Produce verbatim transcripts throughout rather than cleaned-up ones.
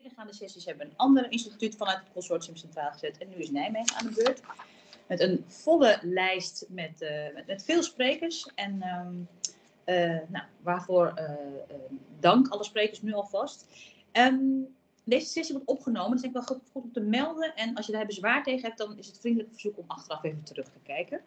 Gaande sessies hebben een ander instituut vanuit het consortium centraal gezet. En nu is Nijmegen aan de beurt. Met een volle lijst met, uh, met, met veel sprekers. En um, uh, nou, waarvoor uh, uh, dank alle sprekers nu alvast. Um, deze sessie wordt opgenomen. Dat is denk ik wel goed, goed om te melden. En als je daar bezwaar tegen hebt, dan is het vriendelijk verzoek om achteraf even terug te kijken.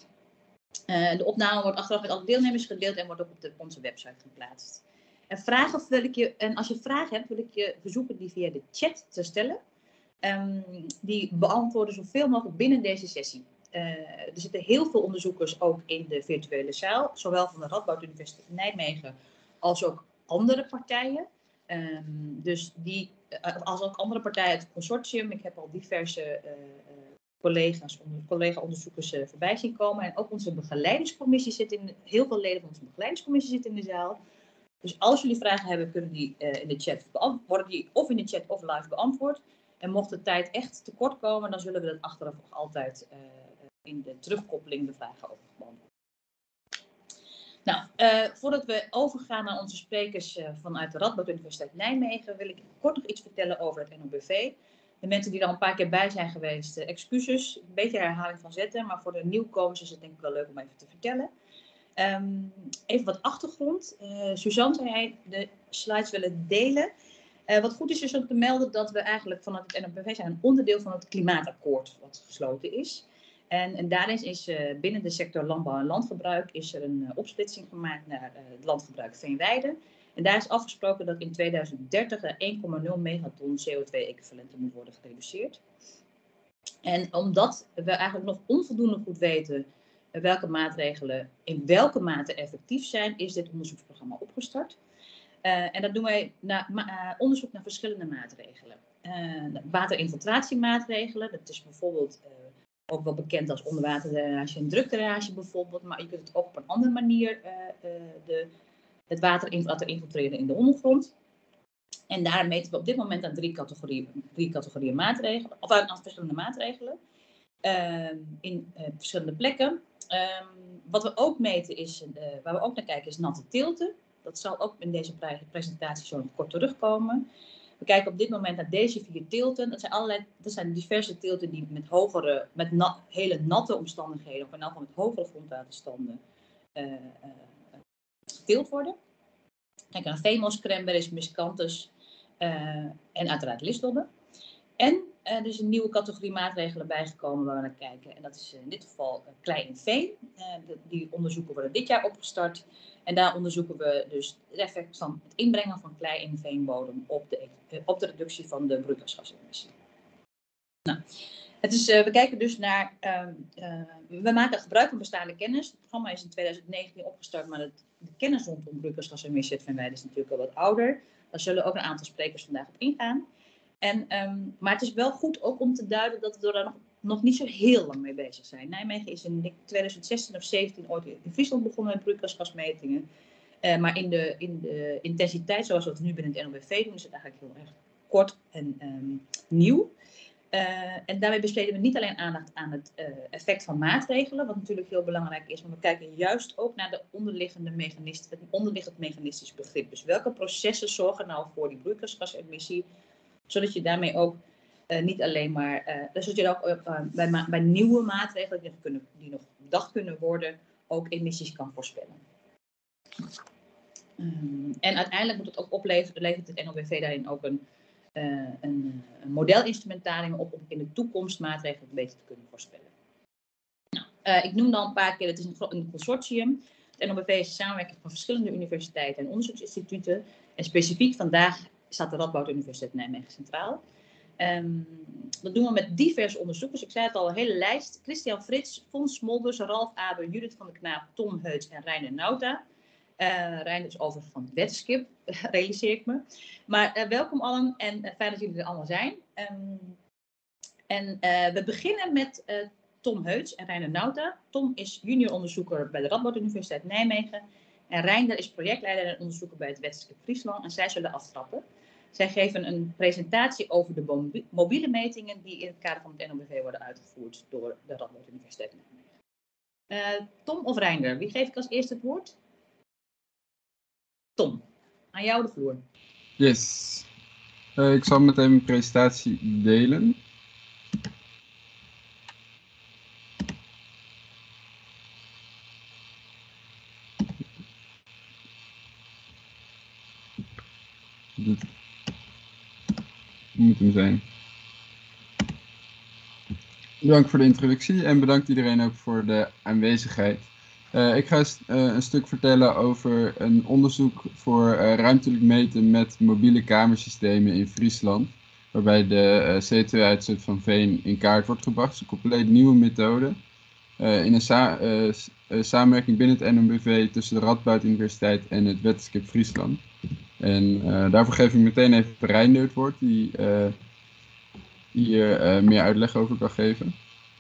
Uh, de opname wordt achteraf met alle deelnemers gedeeld en wordt ook op de, onze website geplaatst. En, vragen of wil ik je, en als je vragen hebt, wil ik je verzoeken die via de chat te stellen. Um, die beantwoorden zoveel mogelijk binnen deze sessie. Uh, er zitten heel veel onderzoekers ook in de virtuele zaal. Zowel van de Radboud Universiteit Nijmegen als ook andere partijen. Um, dus die, uh, als ook andere partijen uit het consortium. Ik heb al diverse uh, uh, collega's, onder, collega-onderzoekers uh, voorbij zien komen. En ook onze begeleidingscommissie zit in, heel veel leden van onze begeleidingscommissie zitten in de zaal. Dus als jullie vragen hebben, kunnen die uh, in de chat worden die of in de chat of live beantwoord. En mocht de tijd echt tekort komen, dan zullen we dat achteraf nog altijd uh, in de terugkoppeling de vragen over beantwoorden. Nou, uh, voordat we overgaan naar onze sprekers uh, vanuit de Radboud Universiteit Nijmegen, wil ik kort nog iets vertellen over het N O B V. De mensen die er al een paar keer bij zijn geweest, uh, excuses, een beetje herhaling van zetten, maar voor de nieuwkomers is het denk ik wel leuk om even te vertellen. Um, even wat achtergrond. Uh, Suzanne zei hij de slides willen delen. Uh, wat goed is dus om te melden dat we eigenlijk vanuit het N O B V zijn een onderdeel van het klimaatakkoord wat gesloten is. En, en daarin is uh, binnen de sector landbouw en landgebruik is er een uh, opsplitsing gemaakt naar uh, het landgebruik veenweide. En daar is afgesproken dat in tweeduizend dertig er één komma nul megaton C O twee equivalenten moet worden gereduceerd. En omdat we eigenlijk nog onvoldoende goed weten welke maatregelen in welke mate effectief zijn, is dit onderzoeksprogramma opgestart. Uh, en dat doen wij naar uh, onderzoek naar verschillende maatregelen. Uh, waterinfiltratiemaatregelen, dat is bijvoorbeeld uh, ook wel bekend als onderwaterdrainage en drukdrainage bijvoorbeeld, maar je kunt het ook op een andere manier uh, uh, de, het water laten infiltreren in de ondergrond. En daar meten we op dit moment aan drie categorieën, drie categorieën maatregelen, of aan, aan verschillende maatregelen uh, in uh, verschillende plekken. Um, wat we ook meten is, uh, waar we ook naar kijken, is natte teelten. Dat zal ook in deze pre presentatie zo kort terugkomen. We kijken op dit moment naar deze vier teelten. Dat zijn, allerlei, dat zijn diverse teelten die met, hogere, met na, hele natte omstandigheden, of in elk geval met hogere grondwaterstanden, uh, uh, geteeld worden. Kijk naar Phemos, Cranberries, Miscanthus uh, en uiteraard Lisdodden. En uh, er is een nieuwe categorie maatregelen bijgekomen waar we naar kijken. En dat is in dit geval uh, klei en veen. Uh, de, die onderzoeken worden dit jaar opgestart. En daar onderzoeken we dus het effect van het inbrengen van klei in veenbodem op de, uh, op de reductie van de broeikasgasemissie. Nou, het is, uh, we kijken dus naar, uh, uh, we maken gebruik van bestaande kennis. Het programma is in tweeduizend negentien opgestart, maar het, de kennis rondom broeikasgasemissie uit veenweide is natuurlijk al wat ouder. Daar zullen ook een aantal sprekers vandaag op ingaan. En, um, maar het is wel goed ook om te duiden dat we er nog, nog niet zo heel lang mee bezig zijn. Nijmegen is in tweeduizend zestien of zeventien ooit in Friesland begonnen met broeikasgasmetingen. Uh, maar in de, in de intensiteit zoals we het nu binnen het N O B V doen, is het eigenlijk heel erg kort en um, nieuw. Uh, en daarmee besteden we niet alleen aandacht aan het uh, effect van maatregelen, wat natuurlijk heel belangrijk is, maar we kijken juist ook naar de onderliggende mechanist, het onderliggend mechanistisch begrip. Dus welke processen zorgen nou voor die broeikasgasemissie, zodat je daarmee ook uh, niet alleen maar, uh, zodat je ook uh, bij, ma bij nieuwe maatregelen die nog, kunnen, die nog bedacht kunnen worden, ook emissies kan voorspellen. Um, en uiteindelijk moet het ook opleveren, levert het N O B V daarin ook een, uh, een, een modelinstrumentarium op om in de toekomst maatregelen beter te kunnen voorspellen. Nou, uh, ik noem dan een paar keer, het is een, een consortium. Het N O B V is een samenwerking van verschillende universiteiten en onderzoeksinstituten. En specifiek vandaag staat de Radboud Universiteit Nijmegen centraal. Um, dat doen we met diverse onderzoekers. Ik zei het al, een hele lijst. Christian Frits, Fons Smolders, Ralf Abe, Judith van der Knaap, Tom Heuts en Reiner Nauta. Uh, Reiner is overigens van het wetenschap, realiseer ik me. Maar uh, welkom allen en uh, fijn dat jullie er allemaal zijn. Um, en uh, we beginnen met uh, Tom Heuts en Reiner Nauta. Tom is junior onderzoeker bij de Radboud Universiteit Nijmegen. En Reiner is projectleider en onderzoeker bij het wetenschap Friesland. En zij zullen aftrappen. Zij geven een presentatie over de mobiele metingen die in het kader van het N O B V worden uitgevoerd door de Radboud Universiteit Nijmegen. Uh, Tom of Reiner, wie geef ik als eerste het woord? Tom, aan jou de vloer. Yes. Uh, ik zal meteen mijn presentatie delen. Dit moet hem zijn. Bedankt voor de introductie en bedankt iedereen ook voor de aanwezigheid. Uh, ik ga uh, een stuk vertellen over een onderzoek voor uh, ruimtelijk meten met mobiele kamersystemen in Friesland. Waarbij de uh, C O twee uitstoot van veen in kaart wordt gebracht. Het is een compleet nieuwe methode. Uh, in een sa uh, uh, samenwerking binnen het N M B V tussen de Radboud Universiteit en het Wetenschap Friesland. En uh, daarvoor geef ik meteen even Reinier het woord, die uh, hier uh, meer uitleg over kan geven.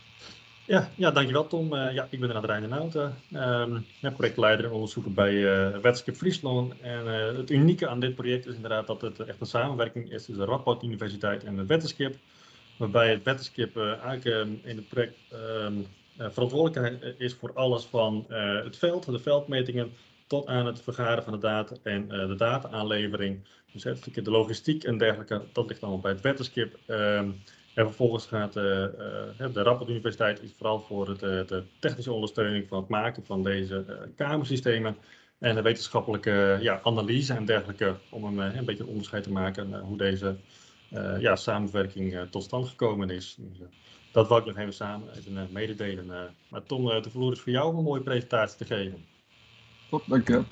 Ja, ja, dankjewel Tom. Uh, ja, ik ben Reinier de Nauten, um, projectleider en onderzoeker bij uh, Wetenschap Friesland. En uh, het unieke aan dit project is inderdaad dat het echt een samenwerking is tussen de Radboud Universiteit en het Wetenschap. Waarbij het Wetenschap uh, eigenlijk uh, in het project um, uh, verantwoordelijk is voor alles van uh, het veld, de veldmetingen, tot aan het vergaren van de data en uh, de data-aanlevering. Dus het stukje de logistiek en dergelijke, dat ligt allemaal bij het Wetenschap. Um, En vervolgens gaat uh, uh, de Radboud Universiteit is vooral voor het, uh, de technische ondersteuning van het maken van deze uh, kamersystemen en de wetenschappelijke uh, ja, analyse en dergelijke om een, uh, een beetje een onderscheid te maken uh, hoe deze uh, ja, samenwerking uh, tot stand gekomen is. Dus, uh, dat wil ik nog even samen even, uh, mededelen. Uh, maar Tom, uh, de vloer is voor jou om een mooie presentatie te geven. Top, dankjewel.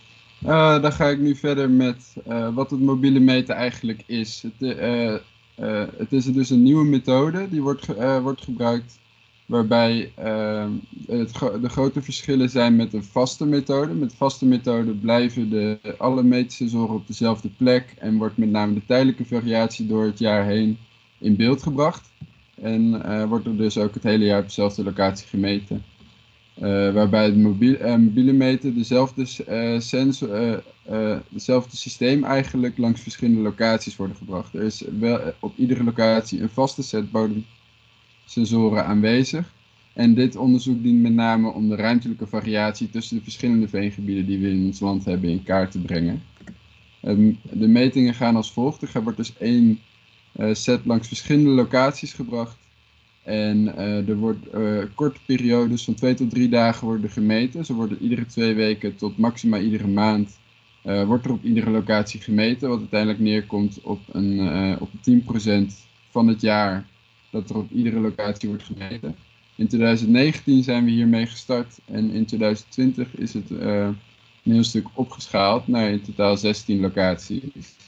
Uh, dan ga ik nu verder met uh, wat het mobiele meten eigenlijk is. Het, uh, Uh, het is dus een nieuwe methode die wordt, ge uh, wordt gebruikt, waarbij uh, het gro de grote verschillen zijn met een vaste methode. Met vaste methode blijven de, alle meetsensoren op dezelfde plek en wordt met name de tijdelijke variatie door het jaar heen in beeld gebracht. En uh, wordt er dus ook het hele jaar op dezelfde locatie gemeten. Uh, waarbij het mobiel, uh, mobiele meten dezelfde, uh, sensor, uh, uh, dezelfde systeem eigenlijk langs verschillende locaties worden gebracht. Er is wel uh, op iedere locatie een vaste set bodemsensoren aanwezig. En dit onderzoek dient met name om de ruimtelijke variatie tussen de verschillende veengebieden die we in ons land hebben in kaart te brengen. Um, de metingen gaan als volgt. Er wordt dus één uh, set langs verschillende locaties gebracht. En uh, er wordt uh, korte periodes van twee tot drie dagen worden gemeten. Ze worden iedere twee weken tot maximaal iedere maand uh, wordt er op iedere locatie gemeten. Wat uiteindelijk neerkomt op, een, uh, op tien procent van het jaar dat er op iedere locatie wordt gemeten. In twintig negentien zijn we hiermee gestart en in twintig twintig is het uh, een heel stuk opgeschaald naar in totaal zestien locaties.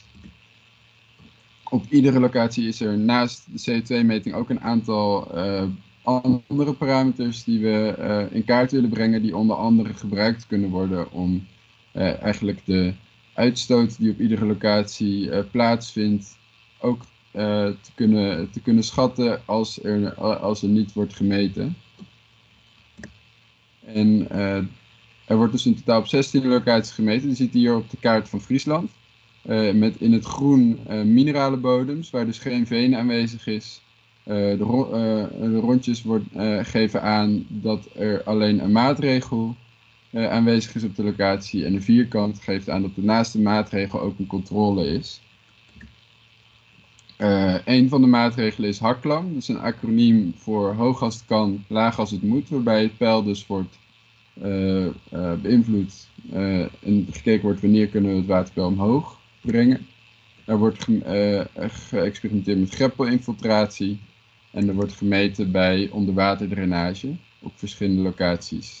Op iedere locatie is er naast de C O twee meting ook een aantal uh, andere parameters die we uh, in kaart willen brengen, die onder andere gebruikt kunnen worden om uh, eigenlijk de uitstoot die op iedere locatie uh, plaatsvindt ook uh, te, kunnen, te kunnen schatten als er, als er niet wordt gemeten. En uh, er wordt dus in totaal op zestien locaties gemeten. Die ziet hier op de kaart van Friesland. Uh, met in het groen uh, minerale bodems, waar dus geen veen aanwezig is. Uh, de, ro uh, de rondjes wordt, uh, geven aan dat er alleen een maatregel uh, aanwezig is op de locatie. En de vierkant geeft aan dat de naaste maatregel ook een controle is. Uh, een van de maatregelen is HACLAM, dat is een acroniem voor hoog als het kan, laag als het moet. Waarbij het pijl dus wordt uh, uh, beïnvloed uh, en gekeken wordt wanneer kunnen we het waterpeil omhoog brengen. Er wordt ge uh, geëxperimenteerd met greppelinfiltratie en er wordt gemeten bij onderwaterdrainage op verschillende locaties.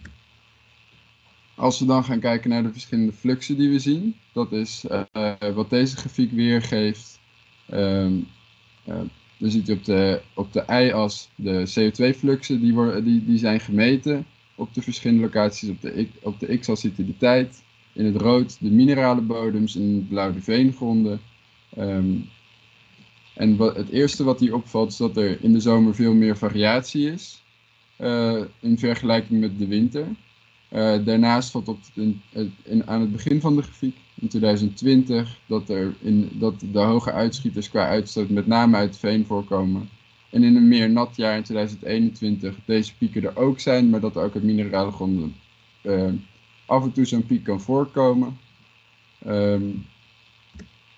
Als we dan gaan kijken naar de verschillende fluxen die we zien, dat is uh, wat deze grafiek weergeeft. Um, uh, dan ziet u op de, op de y-as de C O twee fluxen die, worden, die, die zijn gemeten op de verschillende locaties. Op de, op de x-as ziet u de tijd. In het rood de minerale bodems, in het blauw de veengronden. Um, en wat, het eerste wat hier opvalt is dat er in de zomer veel meer variatie is. Uh, in vergelijking met de winter. Uh, daarnaast valt op in, in, aan het begin van de grafiek, in twintig twintig, dat, er in, dat de hoge uitschieters qua uitstoot met name uit veen voorkomen. En in een meer nat jaar in twintig eenentwintig deze pieken er ook zijn, maar dat er ook uit minerale gronden uh, af en toe zo'n piek kan voorkomen. Um,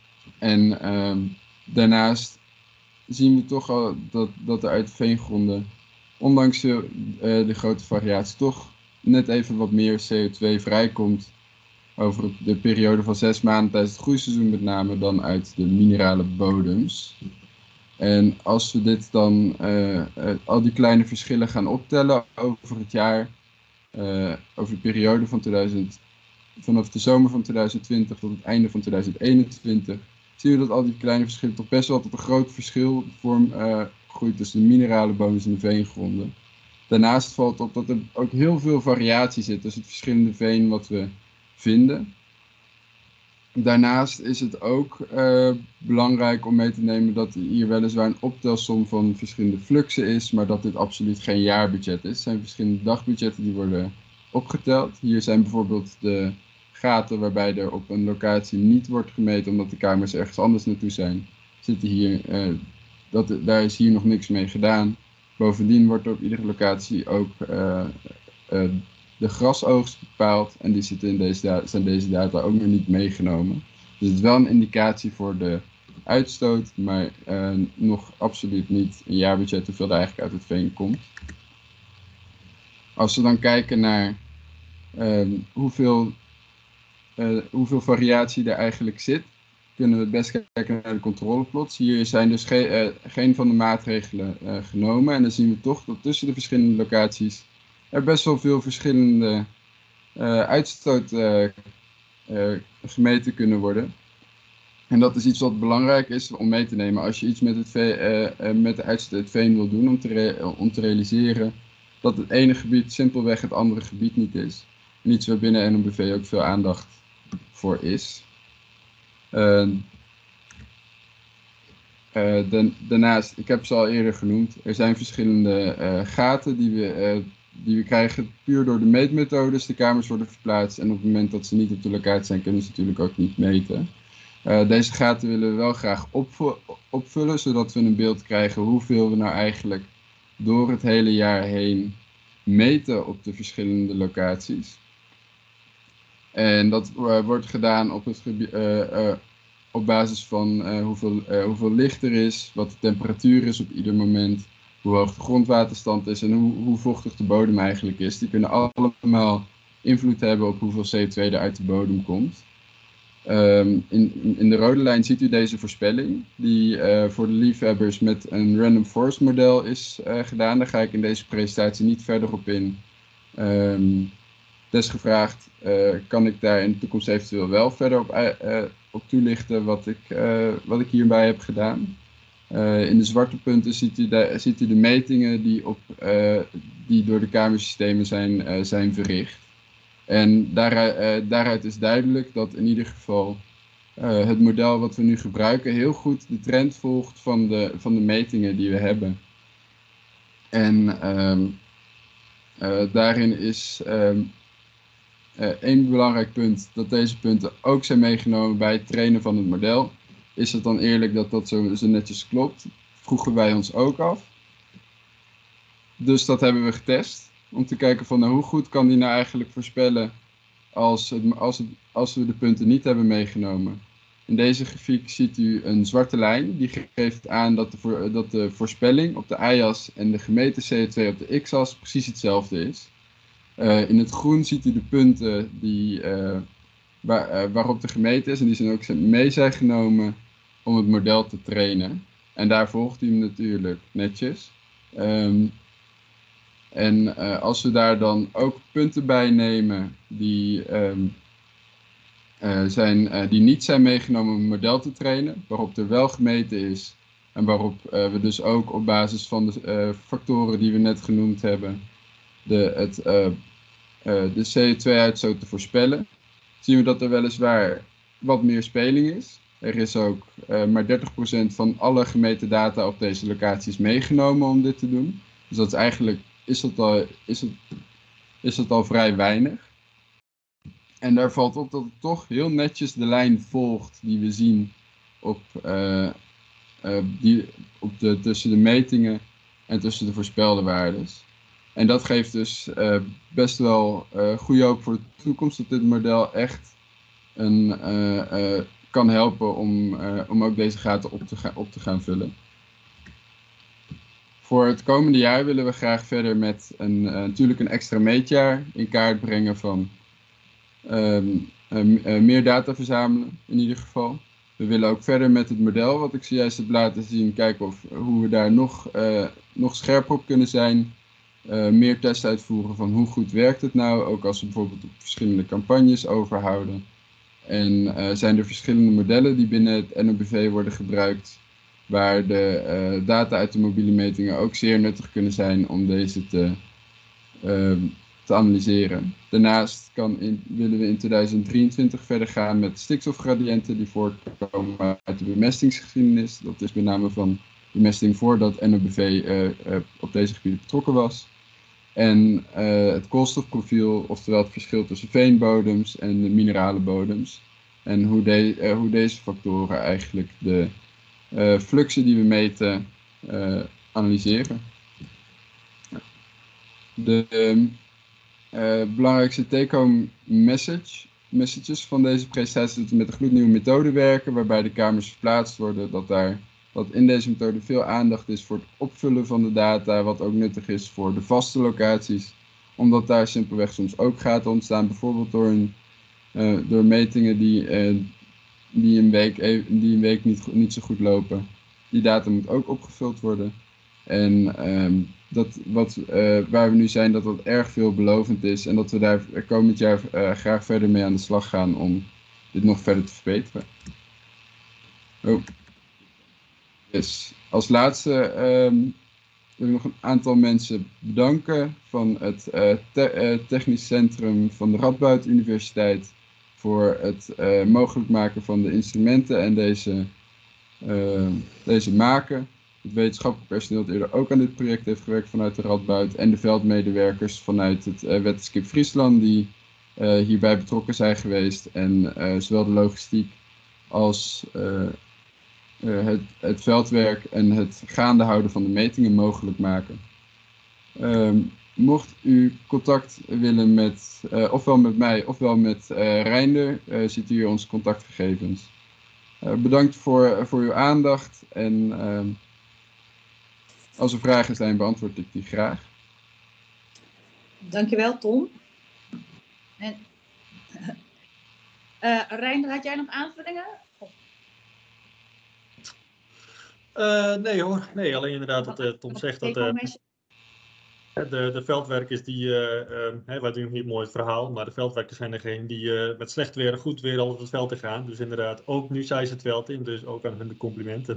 En uh, daarnaast zien we toch al dat, dat er uit veengronden, ondanks de, uh, de grote variatie, toch net even wat meer C O twee vrijkomt over de periode van zes maanden tijdens het groeiseizoen met name dan uit de minerale bodems. En als we dit dan, uh, uh, al die kleine verschillen gaan optellen over het jaar, uh, over de periode van tweeduizend, vanaf de zomer van tweeduizend twintig tot het einde van tweeduizend eenentwintig, zien we dat al die kleine verschillen toch best wel tot een groot verschil vorm, uh, groeit tussen de minerale bodems en de veengronden. Daarnaast valt op dat er ook heel veel variatie zit tussen het verschillende veen wat we vinden. Daarnaast is het ook uh, belangrijk om mee te nemen dat hier weliswaar een optelsom van verschillende fluxen is, maar dat dit absoluut geen jaarbudget is. Het zijn verschillende dagbudgetten die worden opgeteld. Hier zijn bijvoorbeeld de gaten waarbij er op een locatie niet wordt gemeten omdat de kamers ergens anders naartoe zijn. Zitten hier, uh, dat, daar is hier nog niks mee gedaan. Bovendien wordt er op iedere locatie ook uh, uh, de grasoogst bepaald en die zitten in deze data, zijn deze data ook nog niet meegenomen. Dus het is wel een indicatie voor de uitstoot, maar uh, nog absoluut niet een jaarbudget hoeveel er eigenlijk uit het veen komt. Als we dan kijken naar uh, hoeveel, uh, hoeveel variatie er eigenlijk zit, kunnen we het best kijken naar de controleplots. Hier zijn dus ge uh, geen van de maatregelen uh, genomen en dan zien we toch dat tussen de verschillende locaties er best wel veel verschillende uh, uitstoot uh, uh, gemeten kunnen worden. En dat is iets wat belangrijk is om mee te nemen als je iets met, het veen, uh, uh, met de uitstoot uit het veen wil doen, om te, re om te realiseren dat het ene gebied simpelweg het andere gebied niet is. En iets waar binnen N O B V ook veel aandacht voor is. Uh, uh, dan, daarnaast, ik heb ze al eerder genoemd, er zijn verschillende uh, gaten die we... Uh, die we krijgen puur door de meetmethodes. De kamers worden verplaatst en op het moment dat ze niet op de locatie zijn, kunnen ze natuurlijk ook niet meten. Uh, deze gaten willen we wel graag opvullen, opvullen, zodat we een beeld krijgen hoeveel we nou eigenlijk door het hele jaar heen meten op de verschillende locaties. En dat uh, wordt gedaan op, het gebied, uh, uh, op basis van uh, hoeveel, uh, hoeveel licht er is, wat de temperatuur is op ieder moment, hoe hoog de grondwaterstand is en hoe, hoe vochtig de bodem eigenlijk is. Die kunnen allemaal invloed hebben op hoeveel C O twee er uit de bodem komt. Um, in, in de rode lijn ziet u deze voorspelling, die uh, voor de liefhebbers met een random forest model is uh, gedaan. Daar ga ik in deze presentatie niet verder op in. Um, desgevraagd uh, kan ik daar in de toekomst eventueel wel verder op, uh, op toelichten wat ik, uh, wat ik hierbij heb gedaan. Uh, in de zwarte punten ziet u de, ziet u de metingen die, op, uh, die door de kamersystemen zijn, uh, zijn verricht. En daaruit, uh, daaruit is duidelijk dat in ieder geval uh, het model wat we nu gebruiken heel goed de trend volgt van de, van de metingen die we hebben. En um, uh, daarin is um, uh, één belangrijk punt dat deze punten ook zijn meegenomen bij het trainen van het model. Is het dan eerlijk dat dat zo, zo netjes klopt? Vroegen wij ons ook af. Dus dat hebben we getest. Om te kijken van nou, hoe goed kan die nou eigenlijk voorspellen als, het, als, het, als we de punten niet hebben meegenomen. In deze grafiek ziet u een zwarte lijn. Die geeft aan dat de, voor, dat de voorspelling op de y-as en de gemeten C O twee op de x-as precies hetzelfde is. Uh, in het groen ziet u de punten die, uh, waar, uh, waarop de gemeten is. En die zijn ook mee zijn genomen om het model te trainen. En daar volgt hij hem natuurlijk netjes. Um, en uh, als we daar dan ook punten bij nemen die, um, uh, zijn, uh, die niet zijn meegenomen om een model te trainen, waarop er wel gemeten is en waarop uh, we dus ook op basis van de uh, factoren die we net genoemd hebben, de, het, uh, uh, de C O twee uitstoot te voorspellen, zien we dat er weliswaar wat meer speling is. Er is ook uh, maar dertig procent van alle gemeten data op deze locaties meegenomen om dit te doen. Dus dat is eigenlijk is dat al, is het, is dat al vrij weinig. En daar valt op dat het toch heel netjes de lijn volgt die we zien op, uh, uh, die, op de, tussen de metingen en tussen de voorspelde waardes. En dat geeft dus uh, best wel uh, goede hoop voor de toekomst dat dit model echt een, uh, uh, kan helpen om, uh, om ook deze gaten op te, ga, op te gaan vullen. Voor het komende jaar willen we graag verder met een, uh, natuurlijk een extra meetjaar in kaart brengen van um, uh, uh, meer data verzamelen in ieder geval. We willen ook verder met het model wat ik zojuist heb laten zien, kijken of, hoe we daar nog, uh, nog scherper op kunnen zijn. Uh, meer tests uitvoeren van hoe goed werkt het nou, ook als we bijvoorbeeld op verschillende campagnes overhouden. En uh, zijn er verschillende modellen die binnen het N O B V worden gebruikt, waar de uh, data uit de mobiele metingen ook zeer nuttig kunnen zijn om deze te, uh, te analyseren. Daarnaast kan in, willen we in tweeduizend drieëntwintig verder gaan met stikstofgradiënten die voortkomen uit de bemestingsgeschiedenis. Dat is met name van bemesting voordat N O B V uh, uh, op deze gebieden betrokken was. En uh, het koolstofprofiel, oftewel het verschil tussen veenbodems en de minerale bodems. En hoe, de, uh, hoe deze factoren eigenlijk de uh, fluxen die we meten uh, analyseren. De uh, belangrijkste take-home message, messages van deze presentatie is dat we met een gloednieuwe methode werken, waarbij de kamers verplaatst worden, dat daar... dat in deze methode veel aandacht is voor het opvullen van de data, wat ook nuttig is voor de vaste locaties. Omdat daar simpelweg soms ook gaten ontstaan, bijvoorbeeld door, een, uh, door metingen die, uh, die een week, die een week niet, niet zo goed lopen. Die data moet ook opgevuld worden. En um, dat wat, uh, waar we nu zijn, dat dat erg veelbelovend is en dat we daar komend jaar uh, graag verder mee aan de slag gaan om dit nog verder te verbeteren. Oh. Yes. Als laatste um, wil ik nog een aantal mensen bedanken van het uh, te uh, technisch centrum van de Radboud Universiteit voor het uh, mogelijk maken van de instrumenten en deze, uh, deze maken. Het wetenschappelijk personeel dat eerder ook aan dit project heeft gewerkt vanuit de Radboud en de veldmedewerkers vanuit het uh, Wetenschap Friesland die uh, hierbij betrokken zijn geweest en uh, zowel de logistiek als uh, Uh, het, het veldwerk en het gaande houden van de metingen mogelijk maken. Um, mocht u contact willen met, uh, ofwel met mij ofwel met uh, Reinder, uh, ziet u hier onze contactgegevens. Uh, bedankt voor, voor uw aandacht en uh, als er vragen zijn, beantwoord ik die graag. Dankjewel, Tom. En, uh, Reinder, had jij nog aanvullingen? Uh, nee hoor, nee, alleen inderdaad wat uh, Tom zegt dat uh, de, de veldwerkers die, uh, uh, hè, wij doen hier mooi het verhaal, maar de veldwerkers zijn degene die uh, met slecht weer en goed weer al op het veld te gaan. Dus inderdaad, ook nu zijn ze het veld in, dus ook aan hun de complimenten.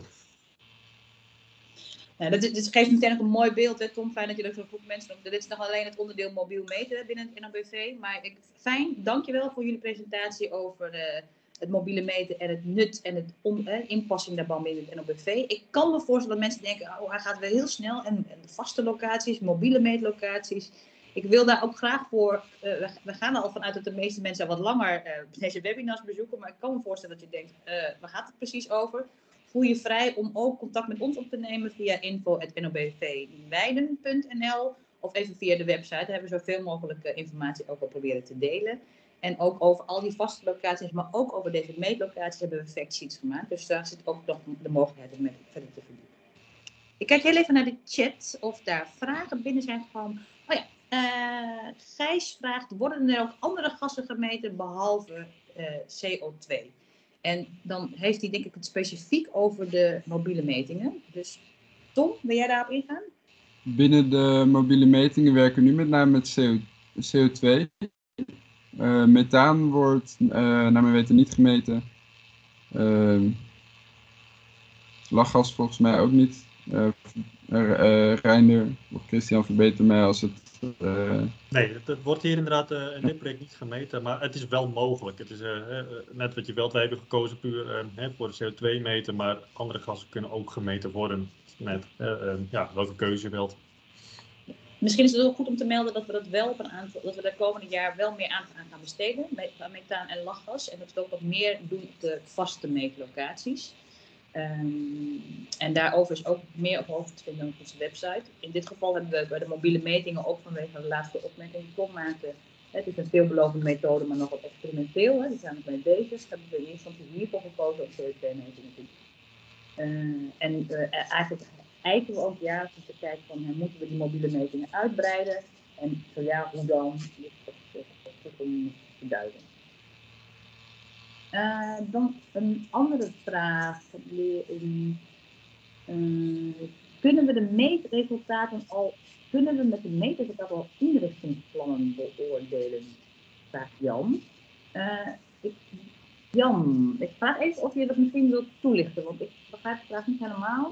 Ja, dit, dit geeft meteen ook een mooi beeld, hè, Tom. Fijn dat je er zo'n groep mensen noemt. Dit is nog alleen het onderdeel mobiel meten binnen het N O B V. Maar ik, fijn, dankjewel voor jullie presentatie over uh, het mobiele meten en het nut en het om, eh, inpassing daarvan binnen het N O B V. Ik kan me voorstellen dat mensen denken, oh, hij gaat weer heel snel. En, en vaste locaties, mobiele meetlocaties. Ik wil daar ook graag voor, uh, we, we gaan er al vanuit dat de meeste mensen wat langer uh, deze webinars bezoeken. Maar ik kan me voorstellen dat je denkt, uh, waar gaat het precies over? Voel je vrij om ook contact met ons op te nemen via info at n o b v weiden punt n l of even via de website. Daar hebben we zoveel mogelijk uh, informatie ook al proberen te delen. En ook over al die vaste locaties, maar ook over deze meetlocaties hebben we factsheets gemaakt. Dus daar zit ook nog de mogelijkheid om verder te verdiepen. Ik kijk heel even naar de chat of daar vragen binnen zijn gekomen. Oh ja, uh, Gijs vraagt, worden er ook andere gassen gemeten behalve uh, C O twee? En dan heeft hij denk ik het specifiek over de mobiele metingen. Dus Tom, wil jij daarop ingaan? Binnen de mobiele metingen werken we nu met name met C O twee. Uh, methaan wordt uh, naar mijn weten niet gemeten. Uh, lachgas volgens mij ook niet. Uh, uh, Reinder of Christian verbeter mij als het... Uh... Nee, het, het wordt hier inderdaad uh, in dit project niet gemeten, maar het is wel mogelijk. Het is uh, uh, net wat je wilt, wij hebben gekozen puur uh, voor de C O twee meten, maar andere gassen kunnen ook gemeten worden. Net uh, uh, ja, welke keuze je wilt. Misschien is het ook goed om te melden dat we dat wel op een aantal, dat we de komende jaar wel meer aandacht aan gaan besteden, met methaan en lachgas. En dat we ook wat meer doen op de vaste meetlocaties. Um, en daarover is ook meer over te vinden op onze website. In dit geval hebben we bij de mobiele metingen ook vanwege de laatste opmerking Tom maakte Het is een veelbelovende methode, maar nogal experimenteel. Hè. Die zijn er mee bezig. We hebben we in eerste instantie hiervoor gekozen op C O twee metingen. Uh, en uh, eigenlijk eiken we ook jaarlijks te kijken van, uh, moeten we die mobiele metingen uitbreiden? En zo ja, hoe dan? Dus dat is om te duiden. Uh, dan een andere vraag. Uh, kunnen we de meetresultaten al, kunnen we met de meetresultaten al inrichtingsplannen beoordelen? Vraagt Jan. Uh, ik, Jan, ik vraag even of je dat misschien wilt toelichten, want ik begrijp het vraag niet helemaal.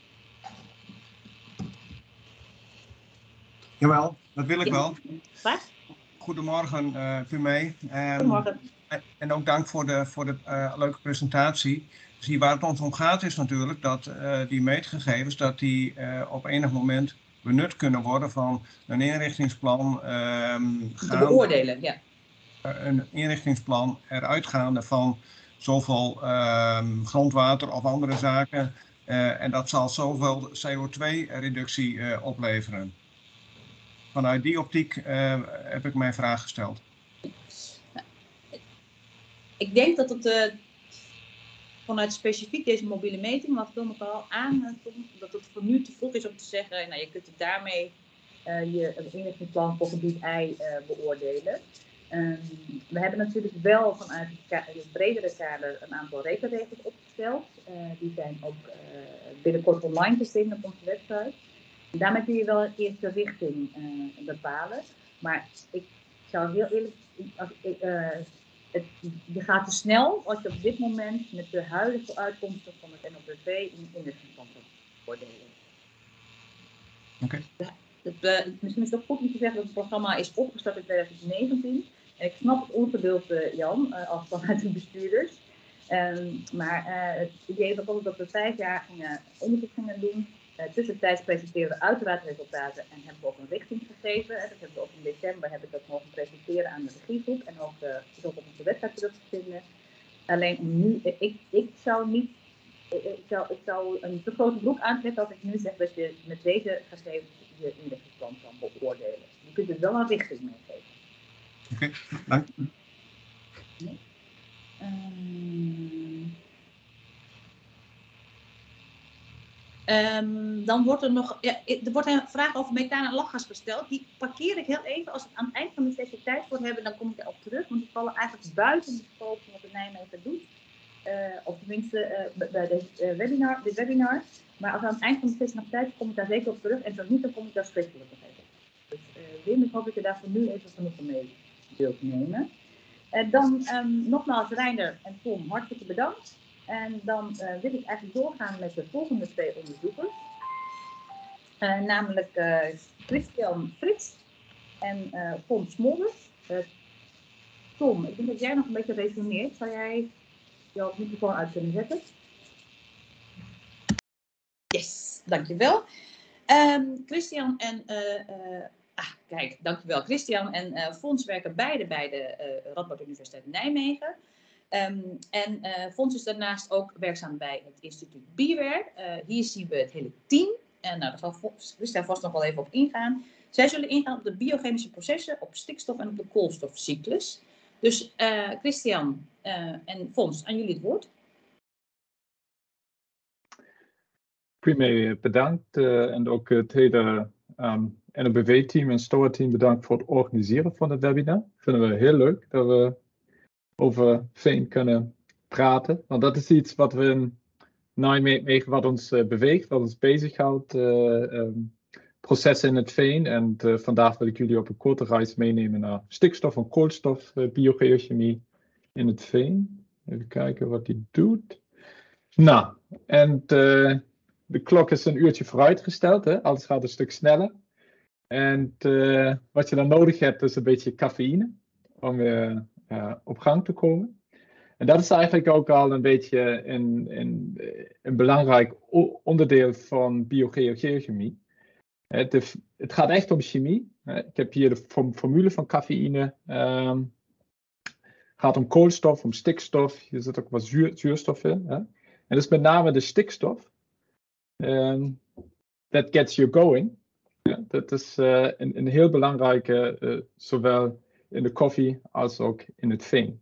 Jawel, dat wil ik ja. wel. Vraag? Goedemorgen, uh, Pumé. Um, Goedemorgen. En, en ook dank voor de, voor de uh, leuke presentatie. Zie, waar het ons om gaat is natuurlijk dat uh, die meetgegevens dat die, uh, op enig moment benut kunnen worden van een inrichtingsplan. Uh, gaan, te beoordelen, ja. Een inrichtingsplan eruitgaande van zoveel uh, grondwater of andere zaken. Uh, en dat zal zoveel C O twee reductie uh, opleveren. Vanuit die optiek uh, heb ik mijn vraag gesteld. Ik denk dat het uh, vanuit specifiek deze mobiele meting, wat Phil nog al aankomt, dat het voor nu te vroeg is om te zeggen, nou, je kunt het daarmee uh, je inrichtingsplan voor gebied I uh, beoordelen. Um, we hebben natuurlijk wel vanuit het, het bredere kader een aantal rekenregels opgesteld. Uh, die zijn ook uh, binnenkort online te vinden op onze website. En daarmee kun je wel een eerste richting uh, bepalen. Maar ik zou heel eerlijk, als, uh, het, je gaat te snel als je op dit moment met de huidige uitkomsten van het N O P V in inrichtingsplan beoordelen. Oké. Okay. Het, uh, misschien is het ook goed om te zeggen dat het programma is opgestart in twintig negentien. En ik snap het ongeduld, uh, Jan, uh, als vanuit de bestuurders. Um, maar uh, het idee was ook dat we vijf jaar gingen onderzoek gingen doen. Uh, tussentijds presenteren we uiteraard resultaten en hebben we ook een richting gegeven. Uh, dat hebben we ook in december heb ik dat mogen presenteren aan de regiegroep en ook uh, is ook op onze website terug te vinden. Alleen nu, uh, ik, ik zou niet, uh, ik, zou, ik zou een te grote broek aantrekken als ik nu zeg dat je met deze gegevens je inrichtingsplan kan beoordelen. Je kunt er wel een richting mee geven. Oké, okay, dank. Nee. Um, um, dan wordt er nog, ja, er wordt een vraag over methaan en lachgas gesteld. Die parkeer ik heel even. Als we aan het eind van de sessie tijd voor hebben, dan kom ik erop terug. Want die vallen eigenlijk buiten de scope van wat de Nijmegen doet. Uh, of tenminste uh, bij dit uh, webinar, dit webinar. Maar als we aan het eind van de sessie nog tijd kom ik daar zeker op terug. En zo niet, dan kom ik daar schriftelijk nog even. Dus uh, Wim, ik hoop dat je daar voor nu even genoeg mee wilt nemen. Uh, dan um, nogmaals Reiner en Tom, hartstikke bedankt. En dan uh, wil ik eigenlijk doorgaan met de volgende twee onderzoekers. Uh, namelijk uh, Christian Frits en uh, Tom Smolders. Uh, Tom, ik denk dat jij nog een beetje resoneert. Zou jij jouw microfoon uit kunnen zetten? Yes, dankjewel. Um, Christian en... Uh, uh, Ah, kijk, dankjewel. Christian en uh, Fons werken beide bij de uh, Radboud Universiteit Nijmegen. Um, en uh, Fons is daarnaast ook werkzaam bij het instituut Bierwerk. Uh, hier zien we het hele team. En nou, daar zal Christian vast nog wel even op ingaan. Zij zullen ingaan op de biochemische processen, op stikstof en op de koolstofcyclus. Dus uh, Christian uh, en Fons, aan jullie het woord. Prima, bedankt. Uh, en ook het hele... Um, N O B V-team en STOA-team bedankt voor het organiseren van het webinar. Vinden we heel leuk dat we over veen kunnen praten. Want dat is iets wat we in Nijmegen, wat ons uh, beweegt, wat ons bezighoudt. Uh, um, processen in het veen. En uh, vandaag wil ik jullie op een korte reis meenemen naar stikstof en koolstof, uh, biogeochemie in het veen. Even kijken wat die doet. Nou, en uh, de klok is een uurtje vooruitgesteld. Hè? Alles gaat een stuk sneller. En uh, wat je dan nodig hebt is een beetje cafeïne om weer uh, op gang te komen. En dat is eigenlijk ook al een beetje een, een, een belangrijk onderdeel van biogeochemie. Het, het gaat echt om chemie. Ik heb hier de formule van cafeïne. Um, het gaat om koolstof, om stikstof. Hier zit ook wat zuur, zuurstof in. Hè? En dat is met name de stikstof. Um, that gets you going. Ja, dat is uh, een, een heel belangrijke, uh, zowel in de koffie als ook in het veen.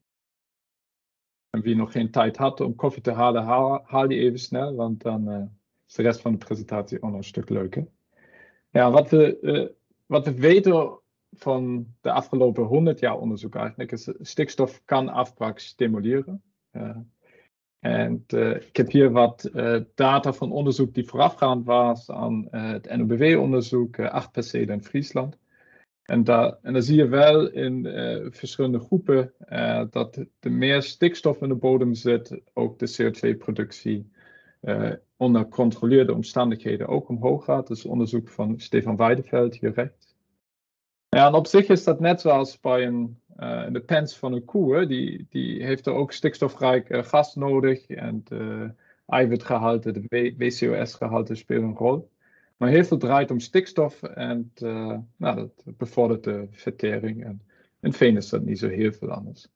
En wie nog geen tijd had om koffie te halen, haal, haal die even snel, want dan uh, is de rest van de presentatie ook nog een stuk leuker. Ja, wat we, uh, wat we weten van de afgelopen honderd jaar onderzoek eigenlijk is, stikstof kan afbraak stimuleren. Uh, en uh, ik heb hier wat uh, data van onderzoek die voorafgaand was aan uh, het N O B W-onderzoek, uh, acht percelen in Friesland. En daar, en daar zie je wel in uh, verschillende groepen uh, dat er meer stikstof in de bodem zit, ook de C O twee productie uh, onder gecontroleerde omstandigheden ook omhoog gaat. Dat is onderzoek van Stefan Weideveld hier rechts. Ja, en op zich is dat net zoals bij een, uh, de pens van een koe, hè. Die, die heeft er ook stikstofrijk uh, gas nodig en de eiwitgehalte, de W C O S-gehalte spelen een rol. Maar heel veel draait om stikstof en uh, nou, dat bevordert de vertering. En in veen is dat niet zo heel veel anders.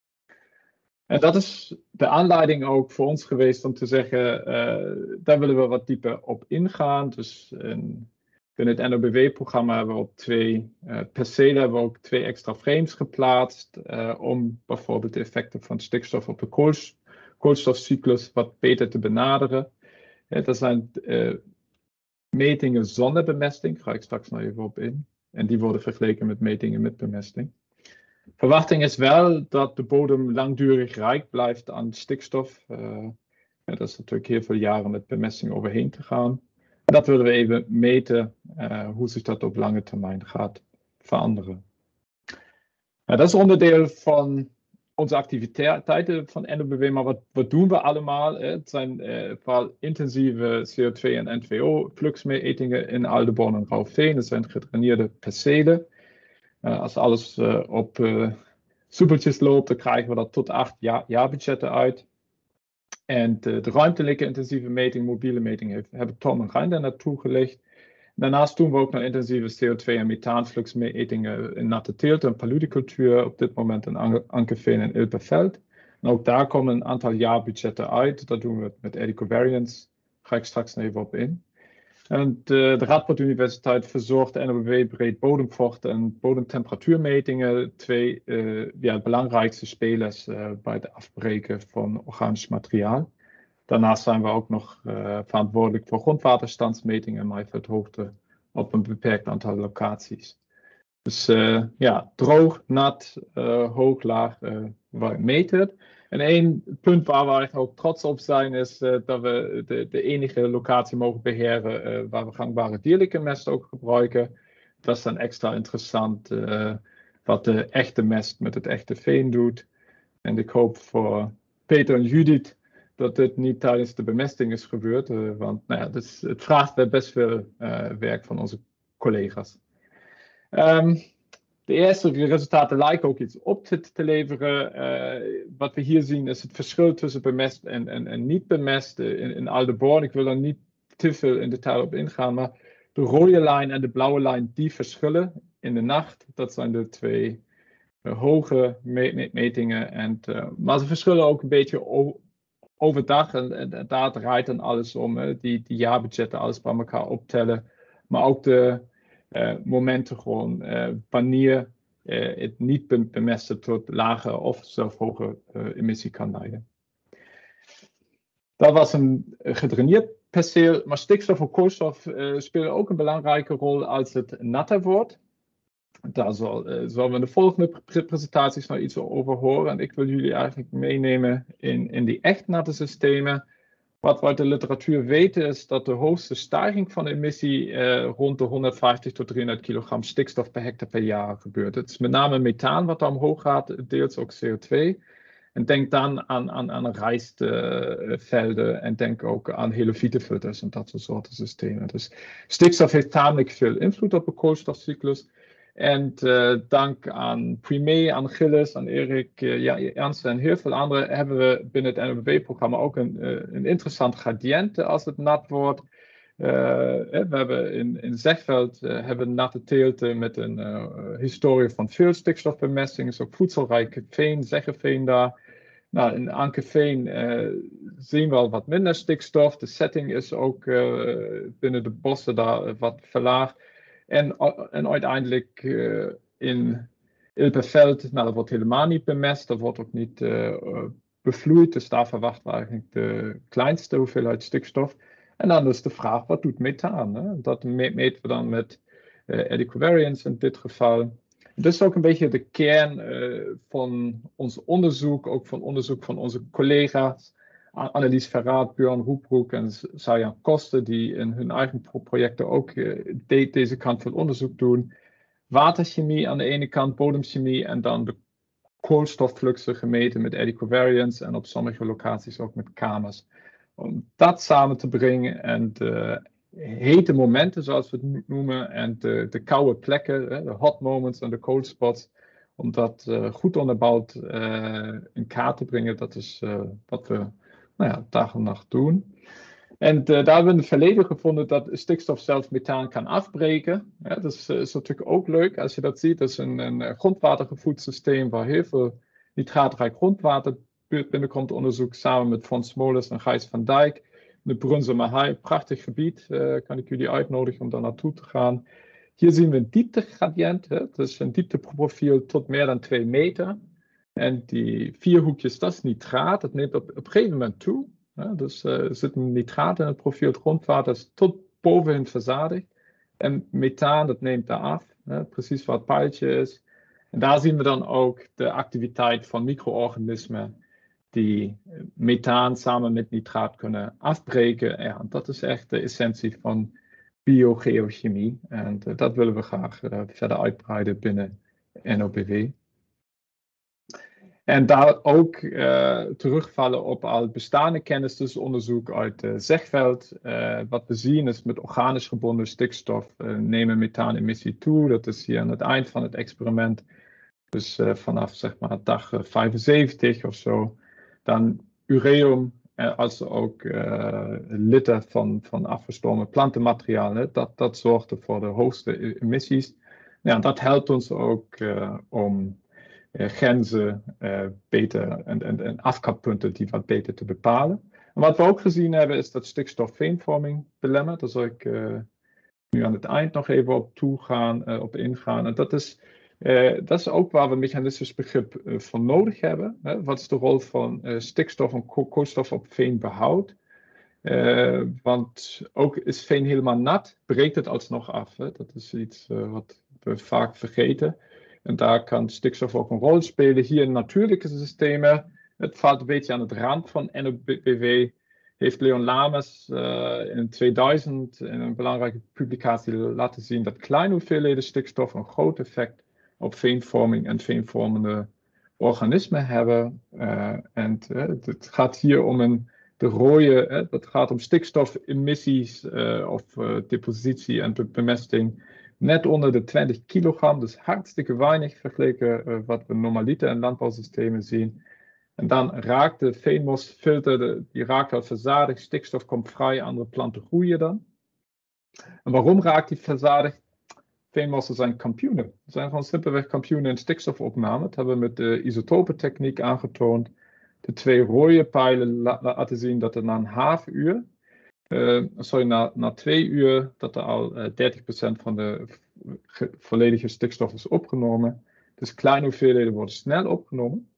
En dat is de aanleiding ook voor ons geweest om te zeggen, uh, daar willen we wat dieper op ingaan. Dus in, in het N O B W-programma hebben we op twee uh, percelen hebben we ook twee extra frames geplaatst. Uh, om bijvoorbeeld de effecten van stikstof op de koolst koolstofcyclus wat beter te benaderen. Ja, dat zijn uh, metingen zonder bemesting, daar ga ik straks nog even op in. En die worden vergeleken met metingen met bemesting. Verwachting is wel dat de bodem langdurig rijk blijft aan stikstof. Uh, ja, dat is natuurlijk heel veel jaren met bemesting overheen te gaan. En dat willen we even meten, uh, hoe zich dat op lange termijn gaat veranderen. Nou, dat is onderdeel van onze activiteiten van N O B W, maar wat, wat doen we allemaal? Het zijn uh, vooral intensieve C O twee en N twee O-fluxmetingen in Aldeborn en Rauwveen. Dat zijn gedraineerde percelen. Uh, als alles uh, op uh, soepeltjes loopt, dan krijgen we dat tot acht jaar, jaarbudgetten uit. En de, de ruimtelijke intensieve meting, mobiele meting, heeft, hebben Tom en Rijn daar naartoe gelegd. Daarnaast doen we ook nog intensieve C O twee en methaanfluxmetingen in natte teelt en paludicultuur, op dit moment in Ankeveen en Ilperveld. En ook daar komen een aantal jaarbudgetten uit. Dat doen we met Ecovariance. Daar ga ik straks nog even op in. En de, de Radboud Universiteit verzorgt N O B W breed bodemvocht en bodemtemperatuurmetingen. Twee uh, ja, belangrijkste spelers uh, bij het afbreken van organisch materiaal. Daarnaast zijn we ook nog uh, verantwoordelijk voor grondwaterstandsmetingen en maaiveldhoogte op een beperkt aantal locaties. Dus uh, ja, droog, nat, uh, hoog, laag, uh, waar je meet het. En één punt waar we eigenlijk ook trots op zijn is uh, dat we de, de enige locatie mogen beheren uh, waar we gangbare dierlijke mest ook gebruiken. Dat is dan extra interessant uh, wat de echte mest met het echte veen doet. En ik hoop voor Peter en Judith dat dit niet tijdens de bemesting is gebeurd, uh, want nou ja, dus, het vraagt best veel uh, werk van onze collega's. Um, de eerste resultaten lijken ook iets op te, te leveren. Uh, wat we hier zien is het verschil tussen bemest en, en, en niet bemest in, in Aldeborn. Ik wil er niet te veel in detail op ingaan, maar de rode lijn en de blauwe lijn die verschillen in de nacht. Dat zijn de twee uh, hoge me metingen. En, uh, maar ze verschillen ook een beetje overdag en, en, en daar draait dan alles om. Hè. Die, die jaarbudgetten, alles bij elkaar optellen. Maar ook de uh, momenten gewoon, uh, wanneer uh, het niet bemesten tot lage of zelfs hoge uh, emissie kan leiden. Dat was een gedraineerd perceel, maar stikstof en koolstof uh, spelen ook een belangrijke rol als het natter wordt. Daar zal, uh, zullen we in de volgende pre presentaties nog iets over horen. En ik wil jullie eigenlijk meenemen in, in die echt natte systemen. Wat we uit de literatuur weten is dat de hoogste stijging van de emissie uh, rond de honderdvijftig tot driehonderd kilogram stikstof per hectare per jaar gebeurt. Het is met name methaan wat daar omhoog gaat, deels ook C O twee. En denk dan aan, aan, aan rijstvelden uh, en denk ook aan helofietenfilters en dat soort systemen. Dus stikstof heeft tamelijk veel invloed op de koolstofcyclus. En uh, dank aan Primé, aan Gilles, aan Erik, uh, ja, Ernst en heel veel anderen hebben we binnen het N O B W-programma ook een, uh, een interessant gradiënt als het nat wordt. Uh, we hebben in, in Zegveld uh, hebben natte teelten met een uh, historie van veel stikstofbemesting. Is ook voedselrijk veen, zeggeveen daar. Nou, in Ankeveen uh, zien we al wat minder stikstof. De setting is ook uh, binnen de bossen daar wat verlaagd. En, en uiteindelijk uh, in Ilperveld, nou, dat wordt helemaal niet bemest, dat wordt ook niet uh, bevloeid, dus daar verwachten we eigenlijk de kleinste hoeveelheid stikstof. En dan is de vraag, wat doet methaan? Hè? Dat meten we dan met uh, eddy covariance in dit geval. Dat is ook een beetje de kern uh, van ons onderzoek, ook van onderzoek van onze collega's. Annelies Verraat, Björn Roebroek en Sajan Koster, die in hun eigen projecten ook uh, de, deze kant van onderzoek doen. Waterchemie aan de ene kant, bodemchemie en dan de koolstoffluxen gemeten met eddy covariance en op sommige locaties ook met kamers. Om dat samen te brengen en de hete momenten, zoals we het noemen, en de, de koude plekken, de hot moments en de cold spots, om dat uh, goed onderbouwd uh, in kaart te brengen, dat is uh, wat we nou ja, dag en nacht doen. En uh, daar hebben we in het verleden gevonden dat stikstof zelfs methaan kan afbreken. Ja, dat is, uh, is natuurlijk ook leuk als je dat ziet. Dat is een, een grondwatergevoed systeem waar heel veel nitraatrijk grondwater binnenkomt. Onderzoek samen met Fons Smoles en Gijs van Dijk. De Brunsumer Haai, prachtig gebied. Uh, kan ik jullie uitnodigen om daar naartoe te gaan. Hier zien we een dieptegradient. Hè? Dus een diepteprofiel tot meer dan twee meter. En die vier hoekjes, dat is nitraat. Dat neemt op, op een gegeven moment toe. Ja, dus uh, er zit een nitraat in het profiel. Het grondwater is tot bovenin verzadigd. En methaan, dat neemt daar af. Hè? Precies waar het pijltje is. En daar zien we dan ook de activiteit van micro-organismen die methaan samen met nitraat kunnen afbreken. Ja, dat is echt de essentie van biogeochemie. En uh, dat willen we graag uh, verder uitbreiden binnen N O B W. En daar ook uh, terugvallen op al bestaande kennis, dus onderzoek uit uh, Zegveld. Uh, wat we zien is met organisch gebonden stikstof uh, nemen methaanemissie toe. Dat is hier aan het eind van het experiment. Dus uh, vanaf zeg maar dag uh, vijfenzeventig of zo. Dan ureum, uh, als ook uh, litten van, van afgestorven plantenmateriaal. Hè, dat, dat zorgde voor de hoogste emissies. Ja, dat helpt ons ook uh, om uh, grenzen uh, beter en, en, en afkappunten die wat beter te bepalen. En wat we ook gezien hebben is dat stikstof veenvorming belemmert. Daar zal ik uh, nu aan het eind nog even op toegaan, uh, op ingaan. En dat is... Uh, dat is ook waar we een mechanistisch begrip uh, van nodig hebben. Hè? Wat is de rol van uh, stikstof en ko koolstof op veenbehoud? Uh, want ook is veen helemaal nat, breekt het alsnog af. Hè? Dat is iets uh, wat we vaak vergeten. En daar kan stikstof ook een rol spelen. Hier in natuurlijke systemen, het valt een beetje aan het rand van N O B W, heeft Leon Lames uh, in tweeduizend in een belangrijke publicatie laten zien dat kleine hoeveelheden stikstof een groot effect op veenvorming en veenvormende organismen hebben. Uh, en uh, het gaat hier om een, de rode, uh, het gaat om stikstofemissies uh, of uh, depositie en bemesting net onder de twintig kilogram, dus hartstikke weinig vergeleken uh, wat we normaliter in landbouwsystemen zien. En dan raakt de veenmosfilter, de, die raakt al verzadigd, stikstof komt vrij, andere planten groeien dan. En waarom raakt die verzadigd? Veenmossen zijn kampioenen. Ze zijn gewoon simpelweg kampioenen in stikstofopname. Dat hebben we met de isotopentechniek aangetoond. De twee rode pijlen la laten zien dat er na een half uur, uh, sorry, na, na twee uur, dat er al uh, dertig procent van de volledige stikstof is opgenomen. Dus kleine hoeveelheden worden snel opgenomen.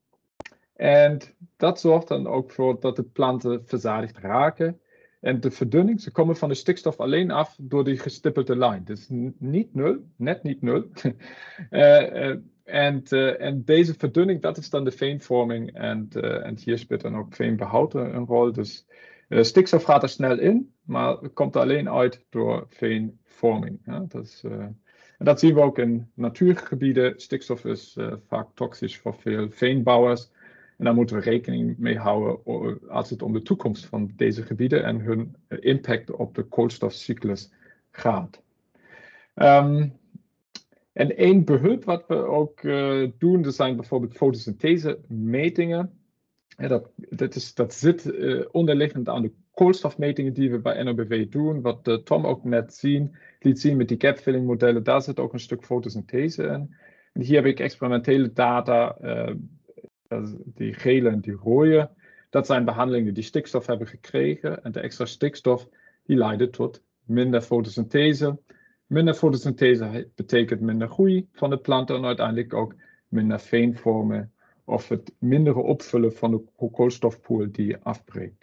En dat zorgt dan ook voor dat de planten verzadigd raken. En de verdunning, ze komen van de stikstof alleen af door die gestippelde lijn. Dus niet nul, net niet nul. uh, uh, en, uh, en deze verdunning, dat is dan de veenvorming. En, uh, en hier speelt dan ook veenbehoud een rol. Dus uh, stikstof gaat er snel in, maar komt er alleen uit door veenvorming. Ja, dat, is, uh, en dat zien we ook in natuurgebieden. Stikstof is uh, vaak toxisch voor veel veenbouwers. En daar moeten we rekening mee houden als het om de toekomst van deze gebieden en hun impact op de koolstofcyclus gaat. Um, en één behulp wat we ook uh, doen, dat zijn bijvoorbeeld fotosynthese metingen. En dat, dat, is, dat zit uh, onderliggend aan de koolstofmetingen die we bij N O B W doen. Wat uh, Tom ook net zien, liet zien met die gapfilling modellen, daar zit ook een stuk fotosynthese in. En hier heb ik experimentele data. Uh, Die gele en die rode, dat zijn behandelingen die stikstof hebben gekregen. En de extra stikstof, die leiden tot minder fotosynthese. Minder fotosynthese betekent minder groei van de planten en uiteindelijk ook minder veen vormen of het mindere opvullen van de koolstofpool die afbreekt.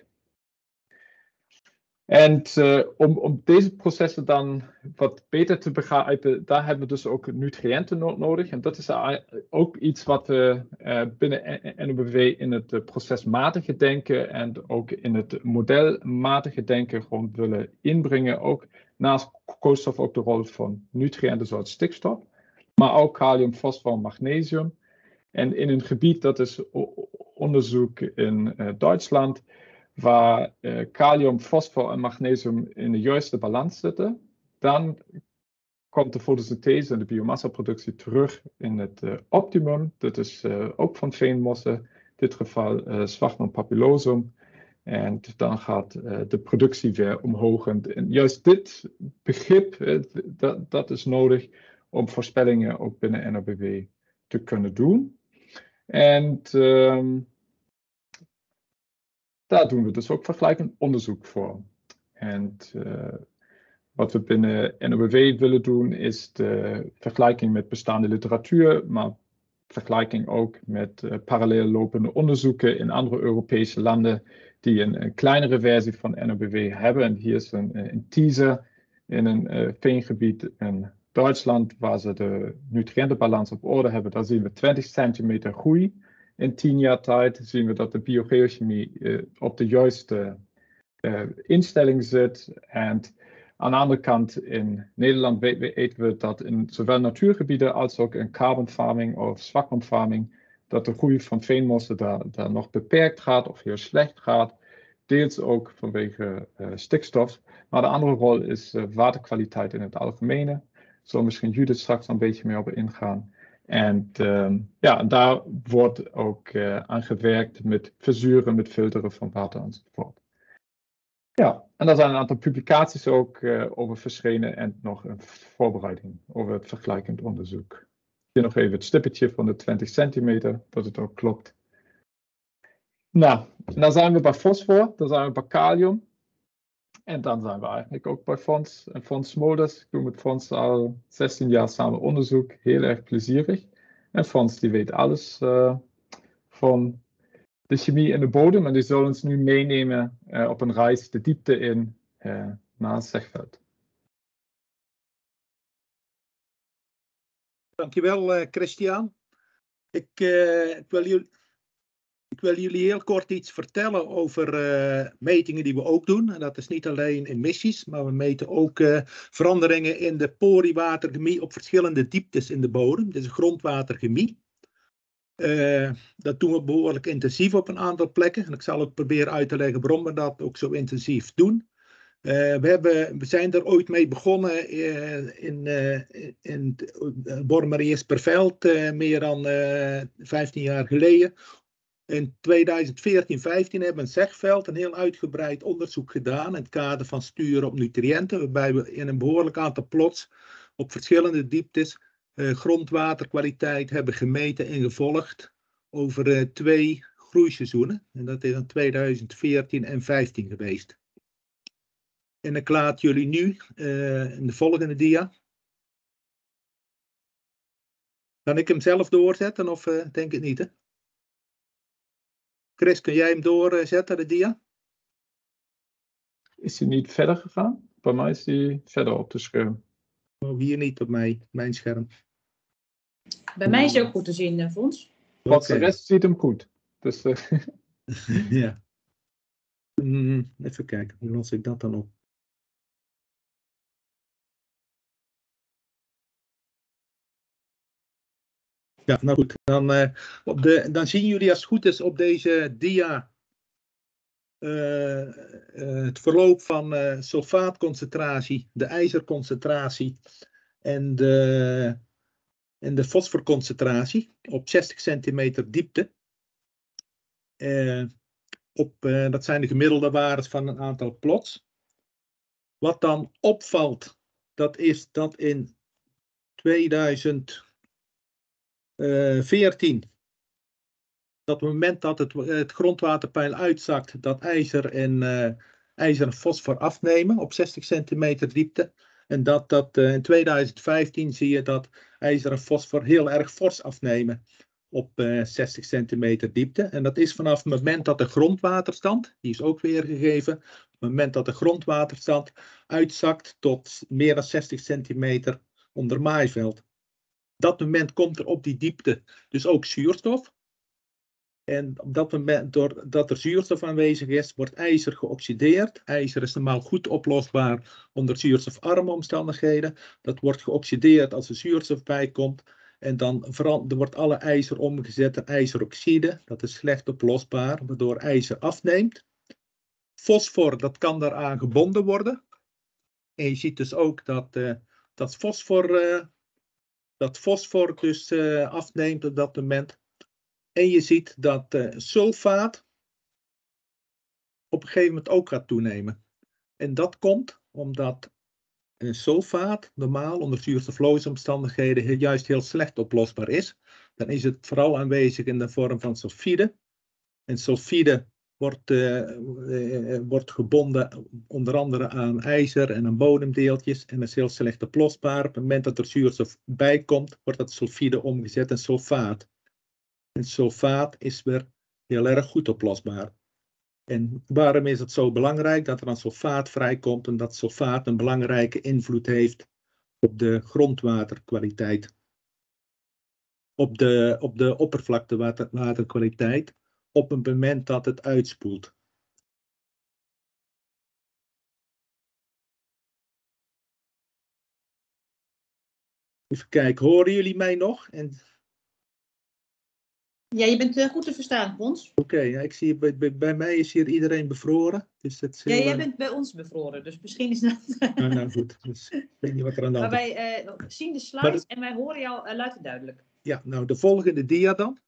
En uh, om, om deze processen dan wat beter te begrijpen, daar hebben we dus ook nutriënten nodig. En dat is ook iets wat we uh, binnen N O B W in het procesmatige denken en ook in het modelmatige denken gewoon willen inbrengen. Ook naast koolstof ook de rol van nutriënten zoals stikstof, maar ook kalium, fosfor, magnesium. En in een gebied dat is onderzoek in uh, Duitsland, waar uh, kalium, fosfor en magnesium in de juiste balans zitten, dan komt de fotosynthese en de biomassaproductie terug in het uh, optimum. Dat is uh, ook van veenmossen, in dit geval uh, Sphagnum papillosum. En dan gaat uh, de productie weer omhoog. En, en juist dit begrip, uh, dat, dat is nodig om voorspellingen ook binnen N O B W te kunnen doen. En um, daar doen we dus ook vergelijkend onderzoek voor. En uh, wat we binnen N O B W willen doen is de vergelijking met bestaande literatuur, maar vergelijking ook met uh, parallel lopende onderzoeken in andere Europese landen die een, een kleinere versie van N O B W hebben. En hier is een, een teaser in een uh, veengebied in Duitsland waar ze de nutriëntenbalans op orde hebben. Daar zien we twintig centimeter groei. In tien jaar tijd zien we dat de biogeochemie uh, op de juiste uh, instelling zit. En aan de andere kant in Nederland weten we dat in zowel natuurgebieden als ook in carbon farming of Sphagnum farming, dat de groei van veenmossen daar, daar nog beperkt gaat of heel slecht gaat. Deels ook vanwege uh, stikstof. Maar de andere rol is uh, waterkwaliteit in het algemene. Zal misschien Judith straks een beetje meer op ingaan. En uh, ja, daar wordt ook uh, aan gewerkt met verzuren, met filteren van water enzovoort. Ja, en daar zijn een aantal publicaties ook uh, over verschenen en nog een voorbereiding over het vergelijkend onderzoek. Hier nog even het stippetje van de twintig centimeter, dat het ook klopt. Nou, en dan zijn we bij fosfor, dan zijn we bij kalium. En dan zijn we eigenlijk ook bij Fons. En Fons Smolders, ik doe met Fons al zestien jaar samen onderzoek, heel erg plezierig. En Fons die weet alles uh, van de chemie in de bodem. En die zullen ons nu meenemen uh, op een reis de diepte in uh, naar het zegveld. Dankjewel uh, Christian. Ik, uh, ik wil jullie... Ik wil jullie heel kort iets vertellen over uh, metingen die we ook doen. En dat is niet alleen emissies, maar we meten ook uh, veranderingen in de poriewaterchemie op verschillende dieptes in de bodem. Dit is grondwaterchemie. Uh, dat doen we behoorlijk intensief op een aantal plekken. En ik zal ook proberen uit te leggen waarom we dat ook zo intensief doen. Uh, we, hebben, we zijn er ooit mee begonnen uh, in, uh, in uh, Bormer-Jesperveld, uh, meer dan uh, vijftien jaar geleden. In tweeduizend veertien vijftien hebben we een zegveld een heel uitgebreid onderzoek gedaan in het kader van sturen op nutriënten, waarbij we in een behoorlijk aantal plots op verschillende dieptes uh, grondwaterkwaliteit hebben gemeten en gevolgd over uh, twee groeiseizoenen. En dat is in tweeduizend veertien en vijftien geweest. En ik laat jullie nu uh, in de volgende dia. Kan ik hem zelf doorzetten of uh, denk ik niet, hè? Chris, kun jij hem doorzetten, de dia? Is hij niet verder gegaan? Bij mij is hij verder op de scherm. Oh, hier niet op mij, mijn scherm. Bij mij is hij ook goed te zien, uh, Fons. Want okay. De rest ziet hem goed. Dus, uh... ja. Mm, even kijken, hoe los ik dat dan op? Ja, nou goed, dan, uh, op de, dan zien jullie als het goed is op deze dia uh, uh, het verloop van uh, sulfaatconcentratie, de ijzerconcentratie en de, en de fosforconcentratie op zestig centimeter diepte. Uh, op, uh, dat zijn de gemiddelde waarden van een aantal plots. Wat dan opvalt, dat is dat in tweeduizend veertien, dat op het moment dat het, het grondwaterpeil uitzakt, dat ijzer en, uh, ijzer en fosfor afnemen op zestig centimeter diepte. En dat, dat uh, in tweeduizend vijftien zie je dat ijzer en fosfor heel erg fors afnemen op uh, zestig centimeter diepte. En dat is vanaf het moment dat de grondwaterstand, die is ook weergegeven, op het moment dat de grondwaterstand uitzakt tot meer dan zestig centimeter onder maaiveld. Op dat moment komt er op die diepte dus ook zuurstof. En op dat moment, doordat er zuurstof aanwezig is, wordt ijzer geoxideerd. IJzer is normaal goed oplosbaar onder zuurstofarme omstandigheden. Dat wordt geoxideerd als er zuurstof bij komt. En dan wordt alle ijzer omgezet in ijzeroxide. Dat is slecht oplosbaar, waardoor ijzer afneemt. Fosfor, dat kan daaraan gebonden worden. En je ziet dus ook dat, uh, dat fosfor, uh, dat fosfor dus uh, afneemt op dat moment. En je ziet dat uh, sulfaat op een gegeven moment ook gaat toenemen. En dat komt omdat uh, sulfaat normaal onder zuurstofloze omstandigheden juist heel slecht oplosbaar is. Dan is het vooral aanwezig in de vorm van sulfide. En sulfide wordt, uh, uh, wordt gebonden onder andere aan ijzer en aan bodemdeeltjes. En is heel slecht oplosbaar. Op het moment dat er zuurstof bij komt, wordt dat sulfide omgezet in sulfaat. En sulfaat is weer heel erg goed oplosbaar. En waarom is het zo belangrijk dat er dan sulfaat vrijkomt en dat sulfaat een belangrijke invloed heeft op de grondwaterkwaliteit? Op de, op de oppervlaktewaterkwaliteit op het moment dat het uitspoelt. Even kijken, horen jullie mij nog? En... Ja, je bent uh, goed te verstaan, Fons. Oké, okay, ja, ik zie bij, bij, bij mij is hier iedereen bevroren. Dus dat is heel, ja, jij bent bij ons bevroren, dus misschien is dat... nou, nou goed, dus ik weet niet wat er aan de hand is. Maar wij uh, zien de slides de... en wij horen jou uh, luid en duidelijk. Ja, nou de volgende dia dan.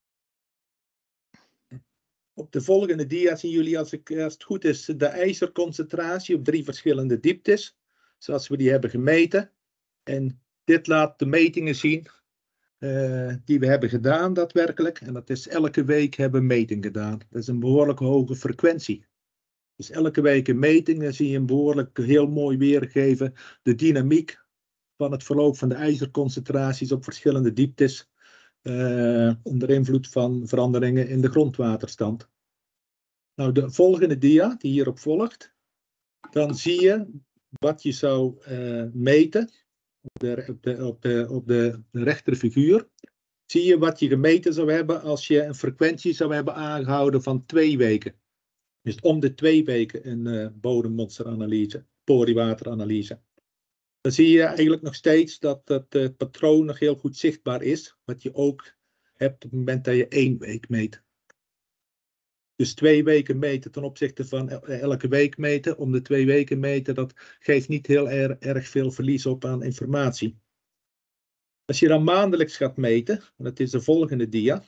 Op de volgende dia zien jullie, als, ik, als het goed is, de ijzerconcentratie op drie verschillende dieptes. Zoals we die hebben gemeten. En dit laat de metingen zien uh, die we hebben gedaan daadwerkelijk. En dat is elke week hebben we meting gedaan. Dat is een behoorlijk hoge frequentie. Dus elke week een meting, dan zie je een behoorlijk heel mooi weergegeven de dynamiek van het verloop van de ijzerconcentraties op verschillende dieptes. Uh, onder invloed van veranderingen in de grondwaterstand. Nou, de volgende dia die hierop volgt, dan zie je wat je zou uh, meten op de, op, de, op, de, op de rechterfiguur. Zie je wat je gemeten zou hebben als je een frequentie zou hebben aangehouden van twee weken. Dus om de twee weken een uh, bodemmonsteranalyse, poriwateranalyse. Dan zie je eigenlijk nog steeds dat het uh, patroon nog heel goed zichtbaar is. Wat je ook hebt op het moment dat je één week meet. Dus twee weken meten ten opzichte van elke week meten. Om de twee weken meten, dat geeft niet heel er, erg veel verlies op aan informatie. Als je dan maandelijks gaat meten, dat is de volgende dia.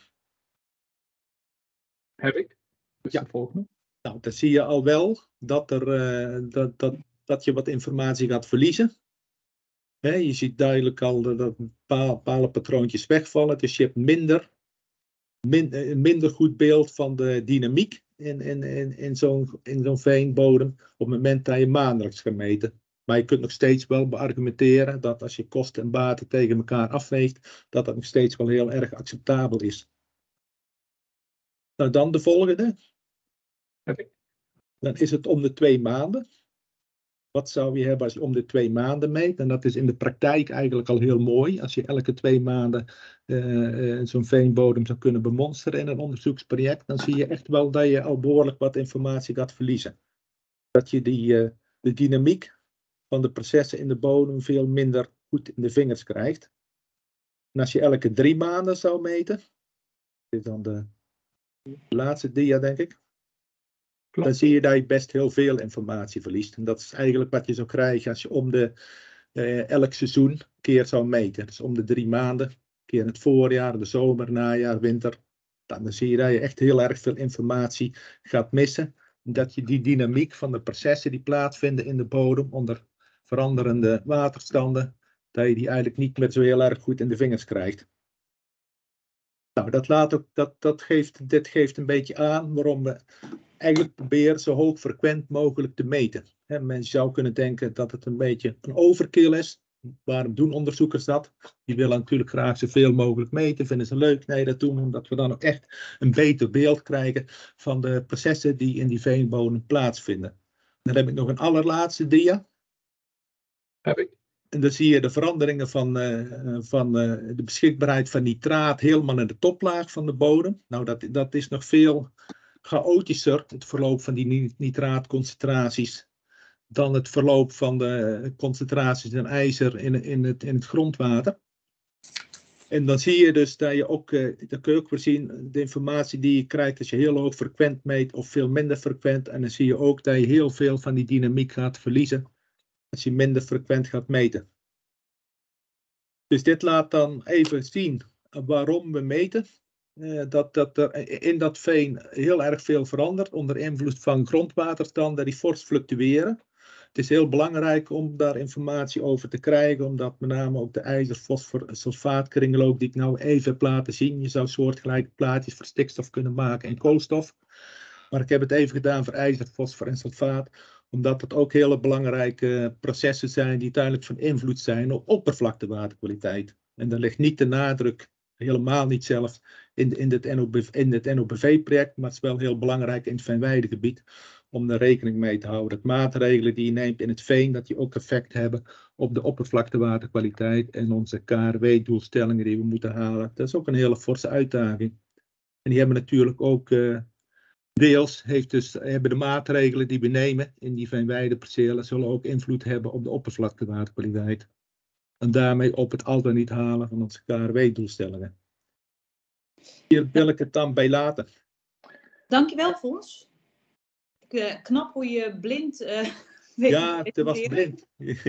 Heb ik. Dus ja. De volgende. Nou, dan zie je al wel dat, er, uh, dat, dat, dat je wat informatie gaat verliezen. He, je ziet duidelijk al dat bepaalde patroontjes wegvallen. Dus je hebt minder, min, een minder goed beeld van de dynamiek in, in, in, in zo'n in zo'n veenbodem op het moment dat je maandelijks gaat meten. Maar je kunt nog steeds wel beargumenteren dat als je kosten en baten tegen elkaar afweegt, dat dat nog steeds wel heel erg acceptabel is. Nou, dan de volgende. Dan is het om de twee maanden. Wat zou je hebben als je om de twee maanden meet? En dat is in de praktijk eigenlijk al heel mooi. Als je elke twee maanden uh, uh, zo'n veenbodem zou kunnen bemonsteren in een onderzoeksproject, dan zie je echt wel dat je al behoorlijk wat informatie gaat verliezen. Dat je die, uh, de dynamiek van de processen in de bodem veel minder goed in de vingers krijgt. En als je elke drie maanden zou meten, dit is dan de laatste dia denk ik. Klopt. Dan zie je dat je best heel veel informatie verliest. En dat is eigenlijk wat je zou krijgen als je om de, uh, elk seizoen een keer zou meten. Dus om de drie maanden, een keer in het voorjaar, de zomer, najaar, winter. Dan zie je dat je echt heel erg veel informatie gaat missen. Dat je die dynamiek van de processen die plaatsvinden in de bodem onder veranderende waterstanden, dat je die eigenlijk niet meer zo heel erg goed in de vingers krijgt. Nou, dat laat ook, dat, dat geeft, dit geeft een beetje aan waarom we eigenlijk proberen zo hoog frequent mogelijk te meten. Hè, men zou kunnen denken dat het een beetje een overkill is. Waarom doen onderzoekers dat? Die willen natuurlijk graag zoveel mogelijk meten. Vinden ze leuk? Nee, dat doen we omdat we dan ook echt een beter beeld krijgen van de processen die in die veenbodem plaatsvinden. Dan heb ik nog een allerlaatste dia. Heb ik. En dan zie je de veranderingen van, uh, van uh, de beschikbaarheid van nitraat helemaal in de toplaag van de bodem. Nou, dat, dat is nog veel chaotischer, het verloop van die nitraatconcentraties, dan het verloop van de concentraties in ijzer in, in, het, in het grondwater. En dan zie je dus dat je ook, uh, dat kun je ook weer zien, de informatie die je krijgt als je heel hoog frequent meet of veel minder frequent. En dan zie je ook dat je heel veel van die dynamiek gaat verliezen als je minder frequent gaat meten. Dus dit laat dan even zien waarom we meten. Uh, dat, dat er in dat veen heel erg veel verandert onder invloed van grondwaterstanden die fors fluctueren. Het is heel belangrijk om daar informatie over te krijgen, omdat met name ook de ijzer, fosfor, sulfaatkringloop die ik nou even heb laten zien. Je zou soortgelijke plaatjes voor stikstof kunnen maken en koolstof. Maar ik heb het even gedaan voor ijzer, fosfor en sulfaat, omdat het ook hele belangrijke processen zijn die uiteindelijk van invloed zijn op oppervlaktewaterkwaliteit. En daar ligt niet de nadruk, helemaal niet zelfs, in, in het N O B V-project, maar het is wel heel belangrijk in het veenweidegebied om er rekening mee te houden. Dat maatregelen die je neemt in het veen, dat die ook effect hebben op de oppervlaktewaterkwaliteit en onze K R W-doelstellingen die we moeten halen. Dat is ook een hele forse uitdaging. En die hebben natuurlijk ook, uh, deels heeft dus, hebben de maatregelen die we nemen in die veenweidepercelen, zullen ook invloed hebben op de oppervlaktewaterkwaliteit. En daarmee op het al dan niet halen van onze K R W-doelstellingen. Hier wil ik het dan bij laten. Dankjewel, Fons. Uh, knap hoe je blind uh, weet. Ja, het was blind.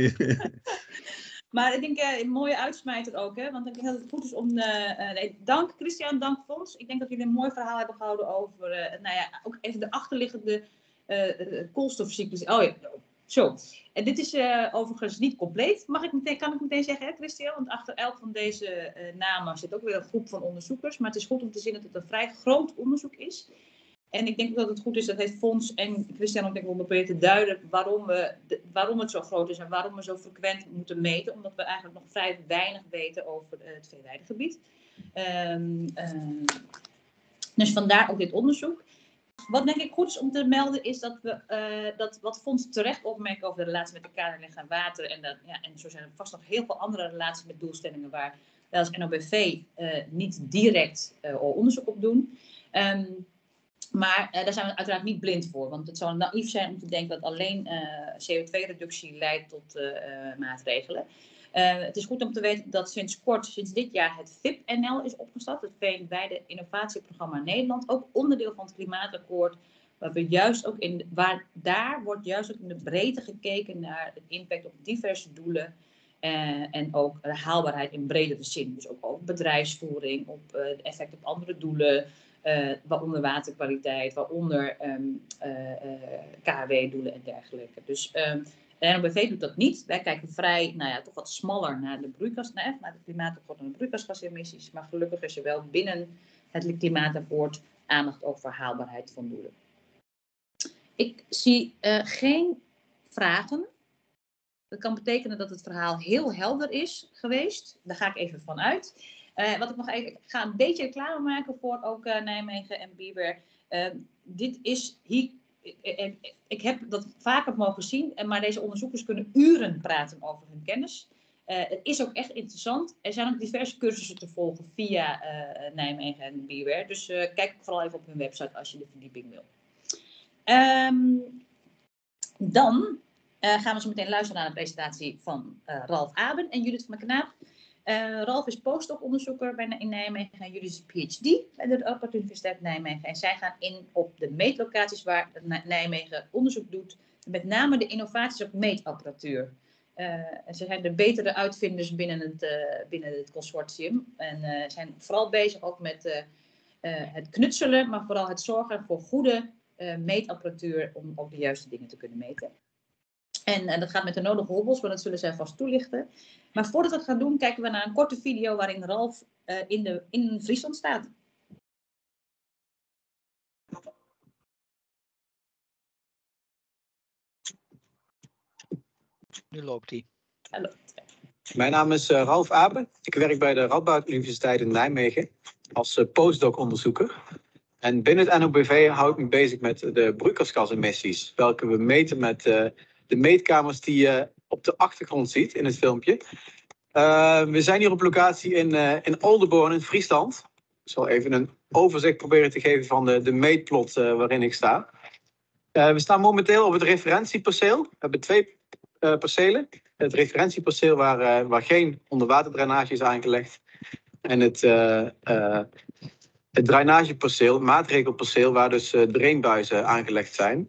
Maar ik denk uh, een mooie uitsmijter ook, hè? Want ik denk dat het goed is om. Uh, uh, nee, dank Christian, dank Fons. Ik denk dat jullie een mooi verhaal hebben gehouden over, uh, nou ja, ook even de achterliggende uh, koolstofcyclus. Oh ja, zo. En dit is uh, overigens niet compleet, mag ik meteen, kan ik meteen zeggen, hè, Christian? Want achter elk van deze uh, namen zit ook weer een groep van onderzoekers. Maar het is goed om te zien dat het een vrij groot onderzoek is. En ik denk dat het goed is, dat heeft Fons en Christian ook denk ik wel proberen te duiden waarom, we, de, waarom het zo groot is en waarom we zo frequent moeten meten. Omdat we eigenlijk nog vrij weinig weten over uh, het veenweidegebied. Um, uh, dus vandaar ook dit onderzoek. Wat denk ik goed is om te melden is dat we, uh, dat wat Fons terecht opmerkt over de relatie met de kade, licht en water. En, dat, ja, en zo zijn er vast nog heel veel andere relaties met doelstellingen waar wij als N O B V uh, niet direct uh, onderzoek op doen. Um, Maar uh, daar zijn we uiteraard niet blind voor. Want het zou naïef zijn om te denken dat alleen uh, C O twee reductie leidt tot uh, uh, maatregelen. Uh, het is goed om te weten dat sinds kort, sinds dit jaar, het V I P N L is opgestart. Het Veenweide Innovatieprogramma Nederland. Ook onderdeel van het klimaatakkoord. Waar we juist ook in, waar, daar wordt juist ook in de breedte gekeken naar het impact op diverse doelen. Uh, en ook de haalbaarheid in bredere zin. Dus ook op bedrijfsvoering, op uh, het effect op andere doelen. Uh, waaronder waterkwaliteit, waaronder um, uh, uh, K W doelen en dergelijke. Dus um, de N O B V doet dat niet. Wij kijken vrij, nou ja, toch wat smaller naar de broeikas, naar, naar het klimaatakkoord en de broeikasgasemissies. Maar gelukkig is er wel binnen het klimaatakkoord aandacht ook voor haalbaarheid van doelen. Ik zie uh, geen vragen. Dat kan betekenen dat het verhaal heel helder is geweest. Daar ga ik even van uit. Uh, wat ik nog even, ik ga een beetje reclame maken voor ook uh, Nijmegen en Biber. Uh, dit is hier, uh, uh, ik heb dat vaker mogen zien, uh, maar deze onderzoekers kunnen uren praten over hun kennis. Uh, het is ook echt interessant. Er zijn ook diverse cursussen te volgen via uh, Nijmegen en Biber. Dus uh, kijk vooral even op hun website als je de verdieping wil. Um, dan uh, gaan we zo meteen luisteren naar de presentatie van uh, Ralf Aben en Judith van der Knaap. Uh, Ralf is postdoc-onderzoeker bij, in Nijmegen en Judith is P H D bij de Radboud Universiteit Nijmegen. En zij gaan in op de meetlocaties waar Nijmegen onderzoek doet, met name de innovaties op meetapparatuur. Uh, en ze zijn de betere uitvinders binnen het, uh, binnen het consortium en uh, zijn vooral bezig ook met uh, uh, het knutselen, maar vooral het zorgen voor goede uh, meetapparatuur om ook de juiste dingen te kunnen meten. En uh, dat gaat met de nodige hobbels, maar dat zullen zij vast toelichten. Maar voordat we het gaan doen, kijken we naar een korte video waarin Ralf uh, in, de, in Friesland staat. Nu loopt hij. Hallo. Mijn naam is uh, Ralf Abe. Ik werk bij de Radboud Universiteit in Nijmegen als uh, postdoc-onderzoeker. En binnen het N O B V hou ik me bezig met de broeikasgasemissies, welke we meten met uh, de meetkamers die je op de achtergrond ziet in het filmpje. Uh, we zijn hier op locatie in, uh, in Oldenborn in Friesland. Ik zal even een overzicht proberen te geven van de, de meetplot uh, waarin ik sta. Uh, we staan momenteel op het referentieperceel. We hebben twee uh, percelen. Het referentieperceel waar, uh, waar geen onderwaterdrainage is aangelegd. En het, uh, uh, het drainageperceel, het maatregelperceel, waar dus uh, drainbuizen aangelegd zijn.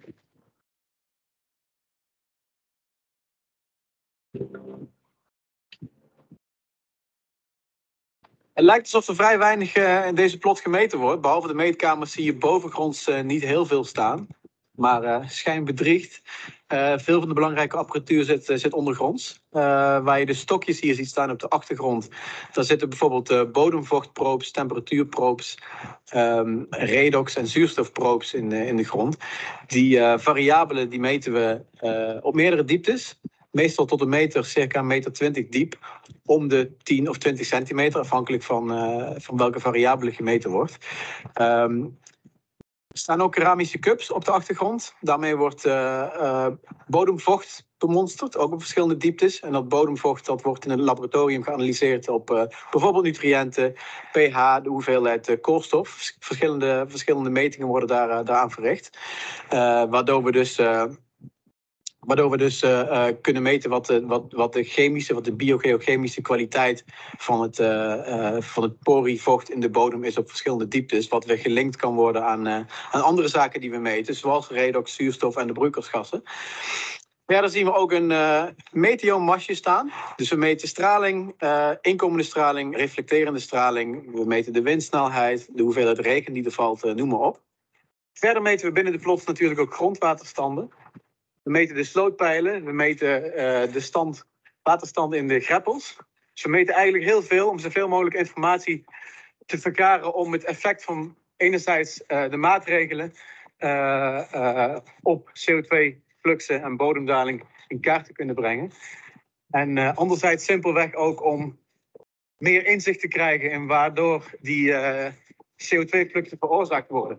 Het lijkt alsof er vrij weinig uh, in deze plot gemeten wordt. Behalve de meetkamers zie je bovengronds uh, niet heel veel staan. Maar uh, schijn bedriegt. Uh, veel van de belangrijke apparatuur zit, uh, zit ondergronds. Uh, waar je de stokjes hier ziet staan op de achtergrond. Daar zitten bijvoorbeeld uh, bodemvochtprobes, temperatuurprobes, um, redox en zuurstofprobes in, uh, in de grond. Die uh, variabelen die meten we uh, op meerdere dieptes. Meestal tot een meter, circa een meter twintig diep. Om de tien of twintig centimeter, afhankelijk van, uh, van welke variabele gemeten wordt. Um, Er staan ook keramische cups op de achtergrond. Daarmee wordt uh, uh, bodemvocht bemonsterd, ook op verschillende dieptes. En dat bodemvocht dat wordt in het laboratorium geanalyseerd op uh, bijvoorbeeld nutriënten, pH, de hoeveelheid uh, koolstof. Verschillende, verschillende metingen worden daar, uh, daaraan verricht. Uh, waardoor we dus... Uh, Waardoor we dus uh, uh, kunnen meten wat de, wat, wat de chemische, wat de biogeochemische kwaliteit van het, uh, uh, van het porievocht in de bodem is op verschillende dieptes. Wat weer gelinkt kan worden aan, uh, aan andere zaken die we meten, zoals redox, zuurstof en de broeikasgassen. Verder zien we ook een uh, meteomasje staan. Dus we meten straling, uh, inkomende straling, reflecterende straling. We meten de windsnelheid, de hoeveelheid regen die er valt, uh, noem maar op. Verder meten we binnen de plots natuurlijk ook grondwaterstanden. We meten de slootpeilen, we meten uh, de stand, waterstand in de greppels. Dus we meten eigenlijk heel veel om zoveel mogelijk informatie te vergaren om het effect van enerzijds uh, de maatregelen uh, uh, op C O twee fluxen en bodemdaling in kaart te kunnen brengen. En uh, anderzijds simpelweg ook om meer inzicht te krijgen in waardoor die uh, C O twee fluxen veroorzaakt worden.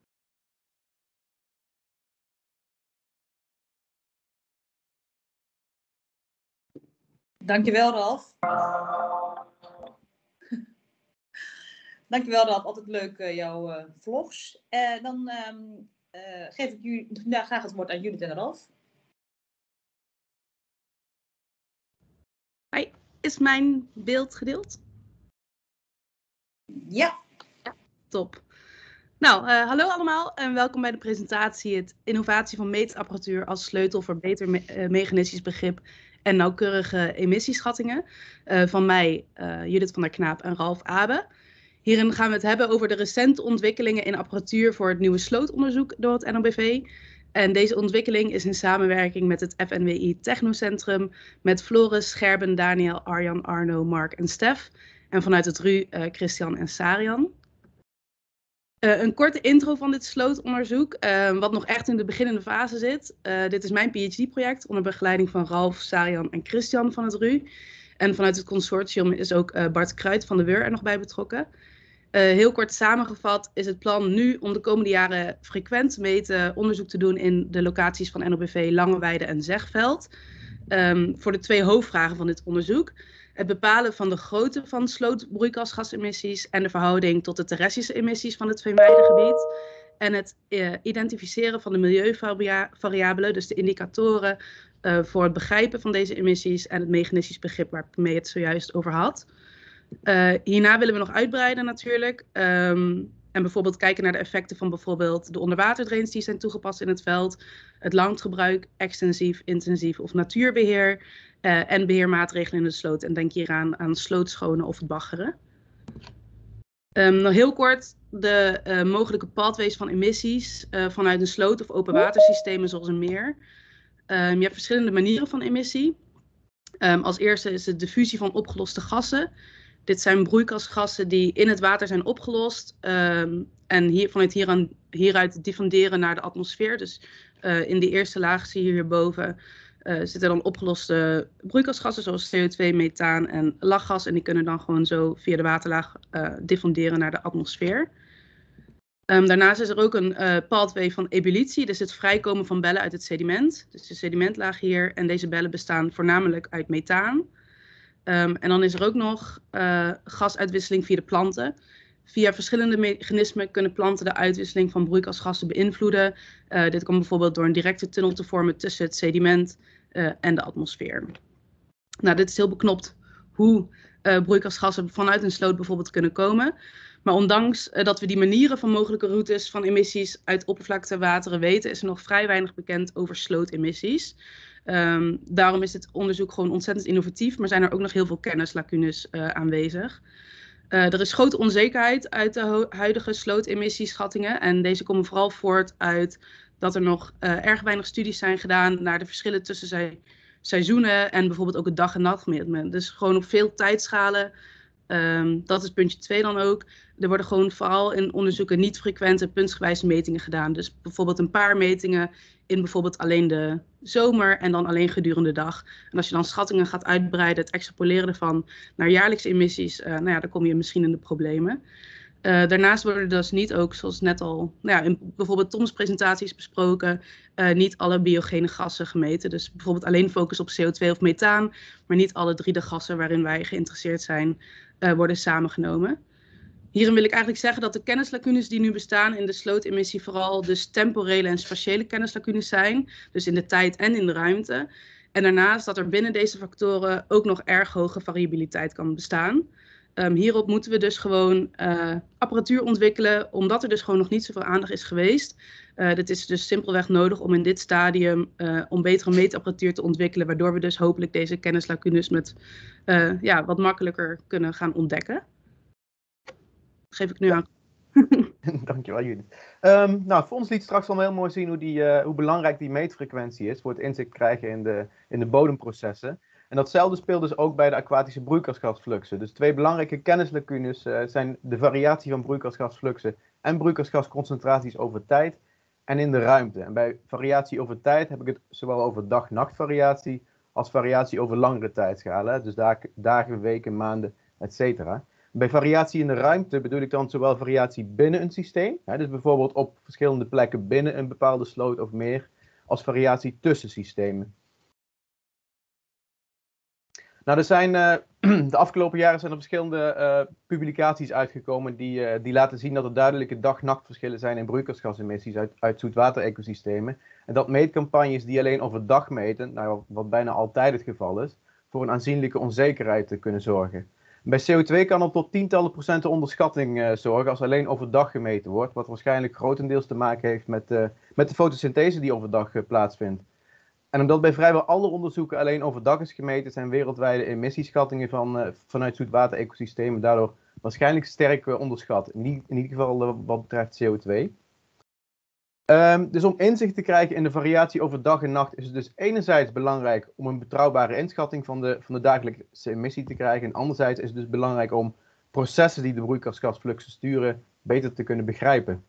Dankjewel, Ralf. Dankjewel, Ralf. Altijd leuk, uh, jouw uh, vlogs. Uh, dan um, uh, geef ik jullie vandaag graag het woord aan Judith en Ralf. Hi, is mijn beeld gedeeld? Ja. Ja, top. Nou, uh, hallo allemaal en welkom bij de presentatie het innovatie van meetapparatuur als sleutel voor beter me uh, mechanistisch begrip en nauwkeurige emissieschattingen uh, van mij, uh, Judith van der Knaap en Ralf Abe. Hierin gaan we het hebben over de recente ontwikkelingen in apparatuur voor het nieuwe slootonderzoek door het N O B V. En deze ontwikkeling is in samenwerking met het F N W I Technocentrum, met Floris, Gerben, Daniel, Arjan, Arno, Mark en Stef. En vanuit het R U uh, Christian en Sarian. Uh, een korte intro van dit slootonderzoek, uh, wat nog echt in de beginnende fase zit. Uh, dit is mijn P H D-project onder begeleiding van Ralf, Sarian en Christian van het R U. En vanuit het consortium is ook uh, Bart Kruid van de W U R er nog bij betrokken. Uh, heel kort samengevat is het plan nu om de komende jaren frequent meten onderzoek te doen in de locaties van N O B V Langeweide en Zegveld. Um, voor de twee hoofdvragen van dit onderzoek. Het bepalen van de grootte van slootbroeikasgasemissies en de verhouding tot de terrestrische emissies van het Veenweidegebied. En het uh, identificeren van de milieuvariabelen, dus de indicatoren uh, voor het begrijpen van deze emissies en het mechanistisch begrip waarmee het zojuist over had. Uh, hierna willen we nog uitbreiden natuurlijk. Um, en bijvoorbeeld kijken naar de effecten van bijvoorbeeld de onderwaterdrains die zijn toegepast in het veld. Het langgebruik, extensief, intensief of natuurbeheer. Uh, en beheermaatregelen in de sloot. En denk hier aan, aan slootschonen of het baggeren. Um, nog heel kort de uh, mogelijke pathways van emissies uh, vanuit een sloot of open watersystemen zoals een meer. Um, je hebt verschillende manieren van emissie. Um, als eerste is de diffusie van opgeloste gassen. Dit zijn broeikasgassen die in het water zijn opgelost um, en hier, vanuit hieraan, hieruit diffunderen naar de atmosfeer. Dus uh, in de eerste laag zie je hierboven uh, zitten dan opgeloste broeikasgassen zoals C O twee, methaan en lachgas. En die kunnen dan gewoon zo via de waterlaag uh, diffonderen naar de atmosfeer. Um, daarnaast is er ook een uh, pathway van ebullitie, dus het vrijkomen van bellen uit het sediment. Dus de sedimentlaag hier. En deze bellen bestaan voornamelijk uit methaan. Um, en dan is er ook nog uh, gasuitwisseling via de planten. Via verschillende mechanismen kunnen planten de uitwisseling van broeikasgassen beïnvloeden. Uh, dit kan bijvoorbeeld door een directe tunnel te vormen tussen het sediment uh, en de atmosfeer. Nou, dit is heel beknopt hoe uh, broeikasgassen vanuit een sloot bijvoorbeeld kunnen komen. Maar ondanks uh, dat we die manieren van mogelijke routes van emissies uit oppervlaktewateren weten, is er nog vrij weinig bekend over slootemissies. Um, daarom is dit onderzoek gewoon ontzettend innovatief, maar zijn er ook nog heel veel kennislacunes uh, aanwezig. Uh, er is grote onzekerheid uit de huidige slootemissieschatingen en deze komen vooral voort uit dat er nog uh, erg weinig studies zijn gedaan naar de verschillen tussen se seizoenen en bijvoorbeeld ook het dag- en nachtgemiddelde. Dus gewoon op veel tijdschalen, um, dat is puntje twee dan ook. Er worden gewoon vooral in onderzoeken niet frequente puntsgewijze metingen gedaan. Dus bijvoorbeeld een paar metingen in bijvoorbeeld alleen de zomer en dan alleen gedurende de dag. En als je dan schattingen gaat uitbreiden, het extrapoleren ervan naar jaarlijkse emissies, uh, nou ja, dan kom je misschien in de problemen. Uh, daarnaast worden er dus niet ook, zoals net al nou ja, in bijvoorbeeld Toms presentaties besproken, uh, niet alle biogene gassen gemeten. Dus bijvoorbeeld alleen focus op C O twee of methaan, maar niet alle drie de gassen waarin wij geïnteresseerd zijn, uh, worden samengenomen. Hierin wil ik eigenlijk zeggen dat de kennislacunes die nu bestaan in de slootemissie vooral dus temporele en spatiële kennislacunes zijn. Dus in de tijd en in de ruimte. En daarnaast dat er binnen deze factoren ook nog erg hoge variabiliteit kan bestaan. Um, hierop moeten we dus gewoon uh, apparatuur ontwikkelen, omdat er dus gewoon nog niet zoveel aandacht is geweest. Uh, dit is dus simpelweg nodig om in dit stadium uh, om betere meetapparatuur te ontwikkelen, waardoor we dus hopelijk deze kennislacunes met uh, ja, wat makkelijker kunnen gaan ontdekken. Geef ik nu aan. Dankjewel, Judith. Um, nou, voor ons liet straks al heel mooi zien hoe, die, uh, hoe belangrijk die meetfrequentie is voor het inzicht krijgen in de, in de bodemprocessen. En datzelfde speelt dus ook bij de aquatische broeikasgasfluxen. Dus twee belangrijke kennislacunes uh, zijn de variatie van broeikasgasfluxen en broeikasgasconcentraties over tijd en in de ruimte. En bij variatie over tijd heb ik het zowel over dag-nacht-variatie als variatie over langere tijdschalen. Dus dagen, weken, maanden, et cetera. Bij variatie in de ruimte bedoel ik dan zowel variatie binnen een systeem, hè, dus bijvoorbeeld op verschillende plekken binnen een bepaalde sloot of meer, als variatie tussen systemen. Nou, er zijn uh, de afgelopen jaren zijn er verschillende uh, publicaties uitgekomen die, uh, die laten zien dat er duidelijke dag-nachtverschillen zijn in broeikasgasemissies uit, uit zoetwater-ecosystemen. En dat meetcampagnes die alleen overdag meten, nou, wat bijna altijd het geval is, voor een aanzienlijke onzekerheid te kunnen zorgen. Bij C O twee kan er tot tientallen procenten onderschatting uh, zorgen als alleen overdag gemeten wordt, wat waarschijnlijk grotendeels te maken heeft met, uh, met de fotosynthese die overdag uh, plaatsvindt. En omdat bij vrijwel alle onderzoeken alleen overdag is gemeten, zijn wereldwijde emissieschattingen van, uh, vanuit zoetwater-ecosystemen daardoor waarschijnlijk sterk uh, onderschat, in, die, in ieder geval uh, wat betreft C O twee. Um, dus om inzicht te krijgen in de variatie over dag en nacht is het dus enerzijds belangrijk om een betrouwbare inschatting van de, van de dagelijkse emissie te krijgen. En anderzijds is het dus belangrijk om processen die de broeikasgasfluxen sturen beter te kunnen begrijpen.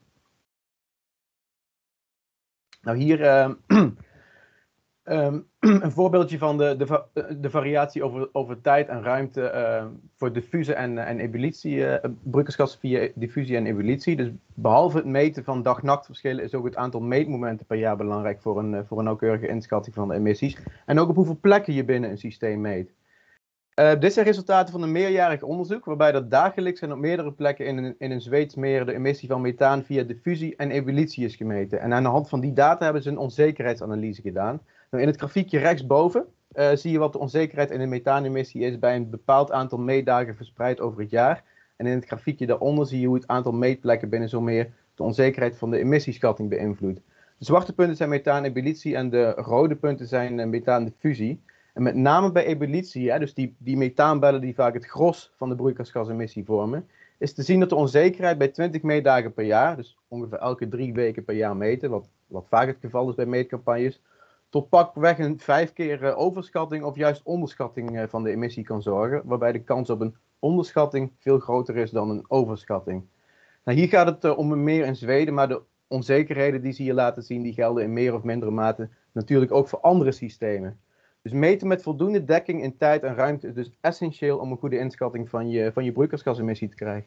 Nou hier uh, um, een voorbeeldje van de, de, de variatie over, over tijd en ruimte uh, voor diffuse en, en ebullitie, uh, broeikasgassen via diffusie en ebullitie. Dus behalve het meten van dag-nachtverschillen is ook het aantal meetmomenten per jaar belangrijk voor een, uh, voor een nauwkeurige inschatting van de emissies. En ook op hoeveel plekken je binnen een systeem meet. Uh, dit zijn resultaten van een meerjarig onderzoek, waarbij er dagelijks en op meerdere plekken in een, in een Zweeds meer de emissie van methaan via diffusie en ebullitie is gemeten. En aan de hand van die data hebben ze een onzekerheidsanalyse gedaan. Nou, in het grafiekje rechtsboven uh, zie je wat de onzekerheid in de methaanemissie is bij een bepaald aantal meetdagen verspreid over het jaar. En in het grafiekje daaronder zie je hoe het aantal meetplekken binnen zo'n meer de onzekerheid van de emissieschatting beïnvloedt. De zwarte punten zijn methaan-ebullitie en de rode punten zijn uh, methaandiffusie. En met name bij ebullitie, hè, dus die, die methaanbellen die vaak het gros van de broeikasgasemissie vormen, is te zien dat de onzekerheid bij twintig meetdagen per jaar, dus ongeveer elke drie weken per jaar meten, wat, wat vaak het geval is bij meetcampagnes, tot pakweg een vijf keer uh, overschatting of juist onderschatting uh, van de emissie kan zorgen, waarbij de kans op een onderschatting veel groter is dan een overschatting. Nou, hier gaat het uh, om een meer in Zweden, maar de onzekerheden die ze hier laten zien, die gelden in meer of mindere mate natuurlijk ook voor andere systemen. Dus meten met voldoende dekking in tijd en ruimte is dus essentieel om een goede inschatting van je, van je broeikasgasemissie te krijgen.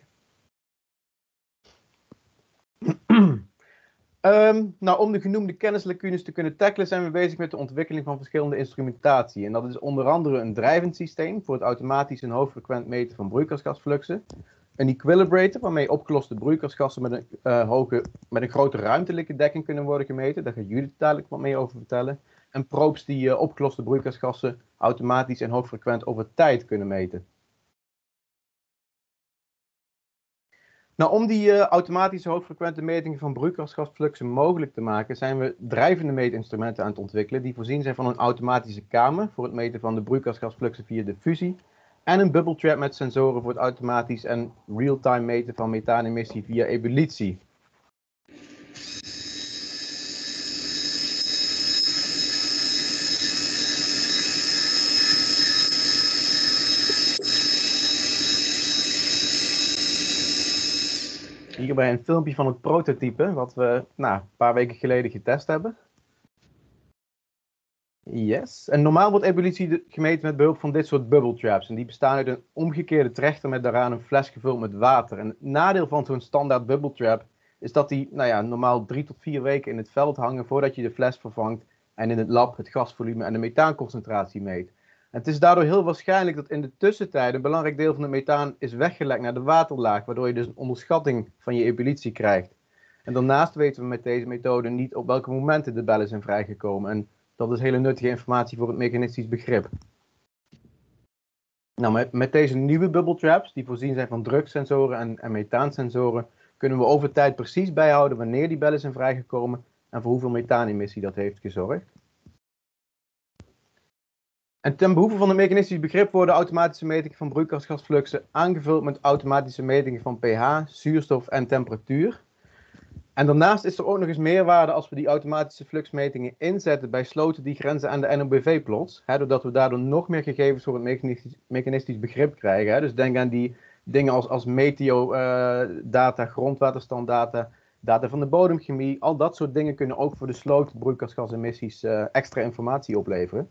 Um, nou, om de genoemde kennislacunes te kunnen tackelen zijn we bezig met de ontwikkeling van verschillende instrumentatie. En dat is onder andere een drijvend systeem voor het automatisch en hoogfrequent meten van broeikasgasfluxen. Een equilibrator waarmee opgeloste broeikasgassen met een, uh, hoge, met een grote ruimtelijke dekking kunnen worden gemeten. Daar gaat Judith dadelijk wat meer over vertellen. En probes die uh, opgeloste broeikasgassen automatisch en hoogfrequent over tijd kunnen meten. Nou, om die uh, automatische hoogfrequente metingen van broeikasgasfluxen mogelijk te maken, zijn we drijvende meetinstrumenten aan het ontwikkelen die voorzien zijn van een automatische kamer voor het meten van de broeikasgasfluxen via diffusie en een bubble trap met sensoren voor het automatisch en real-time meten van methaanemissie via ebullitie. Hierbij een filmpje van het prototype, wat we nou, een paar weken geleden getest hebben. Yes. En normaal wordt ebullitie gemeten met behulp van dit soort bubble traps. En die bestaan uit een omgekeerde trechter met daaraan een fles gevuld met water. En het nadeel van zo'n standaard bubble trap is dat die nou ja, normaal drie tot vier weken in het veld hangen voordat je de fles vervangt en in het lab het gasvolume en de methaanconcentratie meet. En het is daardoor heel waarschijnlijk dat in de tussentijd een belangrijk deel van de methaan is weggelekt naar de waterlaag, waardoor je dus een onderschatting van je ebullitie krijgt. En daarnaast weten we met deze methode niet op welke momenten de bellen zijn vrijgekomen. En dat is hele nuttige informatie voor het mechanistisch begrip. Nou, met, met deze nieuwe bubble traps, die voorzien zijn van druksensoren en, en methaansensoren, kunnen we over tijd precies bijhouden wanneer die bellen zijn vrijgekomen en voor hoeveel methaanemissie dat heeft gezorgd. En ten behoeve van het mechanistisch begrip worden automatische metingen van broeikasgasfluxen aangevuld met automatische metingen van pH, zuurstof en temperatuur. En daarnaast is er ook nog eens meerwaarde als we die automatische fluxmetingen inzetten bij sloten die grenzen aan de N O B V-plots. Doordat we daardoor nog meer gegevens voor het mechanistisch, mechanistisch begrip krijgen. Hè. Dus denk aan die dingen als, als meteo-data, uh, grondwaterstanddata, data van de bodemchemie. Al dat soort dingen kunnen ook voor de sloot broeikasgasemissies uh, extra informatie opleveren.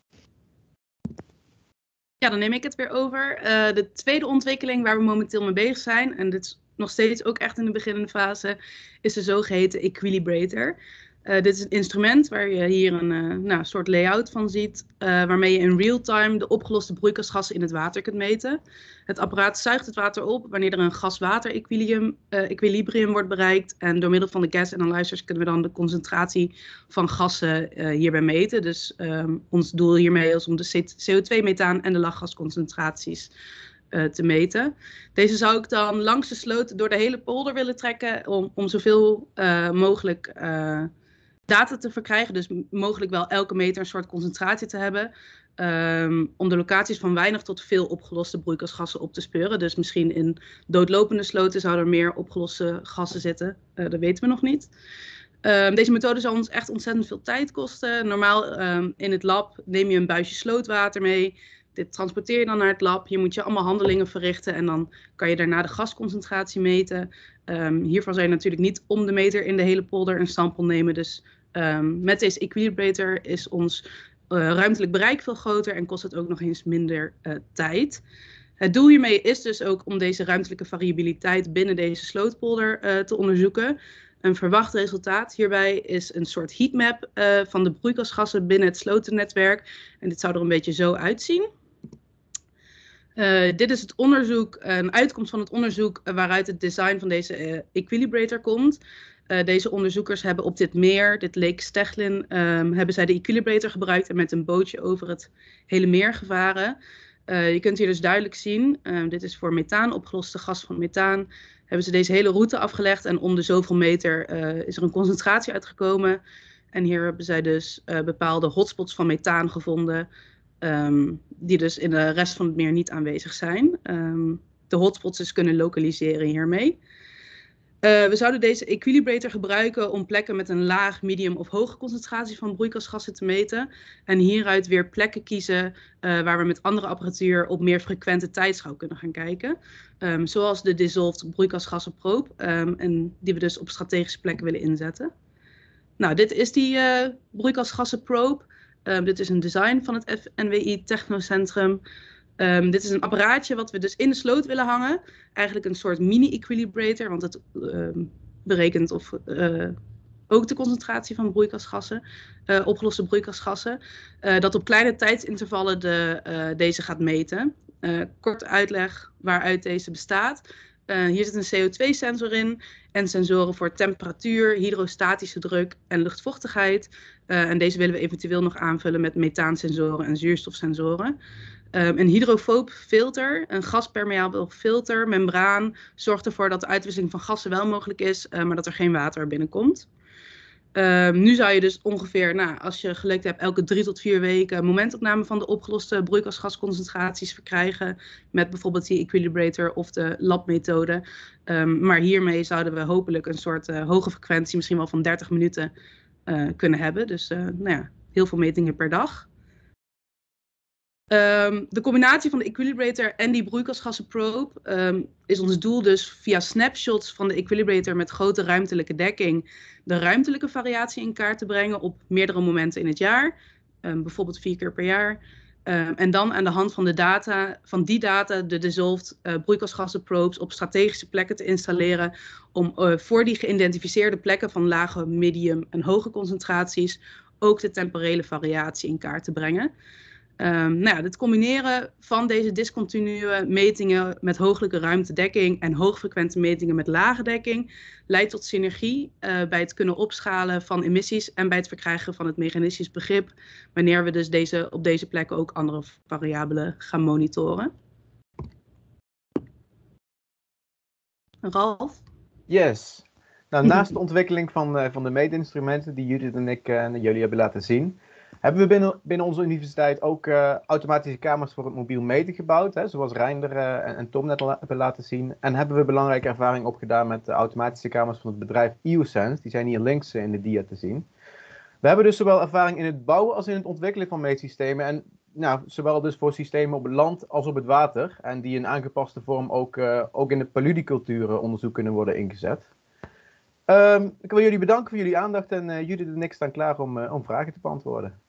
Ja, dan neem ik het weer over. Uh, de tweede ontwikkeling waar we momenteel mee bezig zijn, en dit is nog steeds ook echt in de beginnende fase, is de zogeheten equilibrator. Uh, dit is een instrument waar je hier een uh, nou, soort layout van ziet, uh, waarmee je in real time de opgeloste broeikasgassen in het water kunt meten. Het apparaat zuigt het water op wanneer er een gas-water equilibrium, uh, equilibrium wordt bereikt. En door middel van de gas analyzers kunnen we dan de concentratie van gassen uh, hierbij meten. Dus um, ons doel hiermee is om de C O twee, methaan en de lachgasconcentraties Uh, te meten. Deze zou ik dan langs de sloot door de hele polder willen trekken om, om zoveel uh, mogelijk uh, data te verkrijgen. Dus mogelijk wel elke meter een soort concentratie te hebben. Um, om de locaties van weinig tot veel opgeloste broeikasgassen op te speuren. Dus misschien in doodlopende sloten zouden er meer opgeloste gassen zitten. Uh, dat weten we nog niet. Um, deze methode zal ons echt ontzettend veel tijd kosten. Normaal um, in het lab neem je een buisje slootwater mee. Dit transporteer je dan naar het lab. Hier moet je allemaal handelingen verrichten en dan kan je daarna de gasconcentratie meten. Um, hiervan zou je natuurlijk niet om de meter in de hele polder een sample nemen. Dus um, met deze equilibrator is ons uh, ruimtelijk bereik veel groter en kost het ook nog eens minder uh, tijd. Het doel hiermee is dus ook om deze ruimtelijke variabiliteit binnen deze slootpolder uh, te onderzoeken. Een verwacht resultaat hierbij is een soort heatmap uh, van de broeikasgassen binnen het slotennetwerk. En dit zou er een beetje zo uitzien. Uh, dit is het onderzoek, een uitkomst van het onderzoek uh, waaruit het design van deze uh, equilibrator komt. Uh, deze onderzoekers hebben op dit meer, dit Lake Stechlin, um, hebben zij de equilibrator gebruikt en met een bootje over het hele meer gevaren. Uh, je kunt hier dus duidelijk zien, uh, dit is voor methaan, opgeloste gas van methaan. Hebben ze deze hele route afgelegd en om de zoveel meter uh, is er een concentratie uitgekomen. En hier hebben zij dus uh, bepaalde hotspots van methaan gevonden, um, die dus in de rest van het meer niet aanwezig zijn. Um, de hotspots dus kunnen lokaliseren hiermee. Uh, we zouden deze equilibrator gebruiken om plekken met een laag, medium of hoge concentratie van broeikasgassen te meten. En hieruit weer plekken kiezen uh, waar we met andere apparatuur op meer frequente tijdschouw kunnen gaan kijken. Um, zoals de dissolved broeikasgassenprobe, um, en die we dus op strategische plekken willen inzetten. Nou, dit is die uh, broeikasgassenprobe. Um, dit is een design van het F N W I Technocentrum. Um, dit is een apparaatje wat we dus in de sloot willen hangen. Eigenlijk een soort mini-equilibrator, want het um, berekent of uh, ook de concentratie van broeikasgassen, uh, opgeloste broeikasgassen, uh, dat op kleine tijdsintervallen de, uh, deze gaat meten. Uh, korte uitleg waaruit deze bestaat. Uh, hier zit een C O twee sensor in en sensoren voor temperatuur, hydrostatische druk en luchtvochtigheid. Uh, en deze willen we eventueel nog aanvullen met methaansensoren en zuurstofsensoren. Um, een hydrofoob filter, een gaspermeabel filter, membraan, zorgt ervoor dat de uitwisseling van gassen wel mogelijk is, uh, maar dat er geen water binnenkomt. Um, nu zou je dus ongeveer, nou, als je geluk hebt, elke drie tot vier weken momentopname van de opgeloste broeikasgasconcentraties verkrijgen met bijvoorbeeld die equilibrator of de labmethode. Um, maar hiermee zouden we hopelijk een soort uh, hoge frequentie, misschien wel van dertig minuten, uh, kunnen hebben. Dus uh, nou ja, heel veel metingen per dag. Um, de combinatie van de equilibrator en die broeikasgassenprobe um, is ons doel dus via snapshots van de equilibrator met grote ruimtelijke dekking de ruimtelijke variatie in kaart te brengen op meerdere momenten in het jaar, um, bijvoorbeeld vier keer per jaar. Um, en dan aan de hand van, de data, van die data de dissolved uh, broeikasgassenprobes op strategische plekken te installeren om uh, voor die geïdentificeerde plekken van lage, medium en hoge concentraties ook de temporele variatie in kaart te brengen. Um, nou ja, het combineren van deze discontinue metingen met hooglijke ruimtedekking en hoogfrequente metingen met lage dekking leidt tot synergie uh, bij het kunnen opschalen van emissies en bij het verkrijgen van het mechanistisch begrip, wanneer we dus deze, op deze plekken ook andere variabelen gaan monitoren. Ralf? Yes. Nou, naast de ontwikkeling van, uh, van de meetinstrumenten die Judith en ik uh, jullie hebben laten zien, hebben we binnen, binnen onze universiteit ook uh, automatische kamers voor het mobiel meten gebouwd, hè, zoals Reinder uh, en, en Tom net al hebben laten zien. En hebben we belangrijke ervaring opgedaan met de automatische kamers van het bedrijf IOSense. Die zijn hier links uh, in de dia te zien. We hebben dus zowel ervaring in het bouwen als in het ontwikkelen van meetsystemen. En nou, zowel dus voor systemen op het land als op het water. En die in aangepaste vorm ook, uh, ook in het paludicultuur uh, onderzoek kunnen worden ingezet. Um, ik wil jullie bedanken voor jullie aandacht en uh, Judith en ik staan klaar om, uh, om vragen te beantwoorden.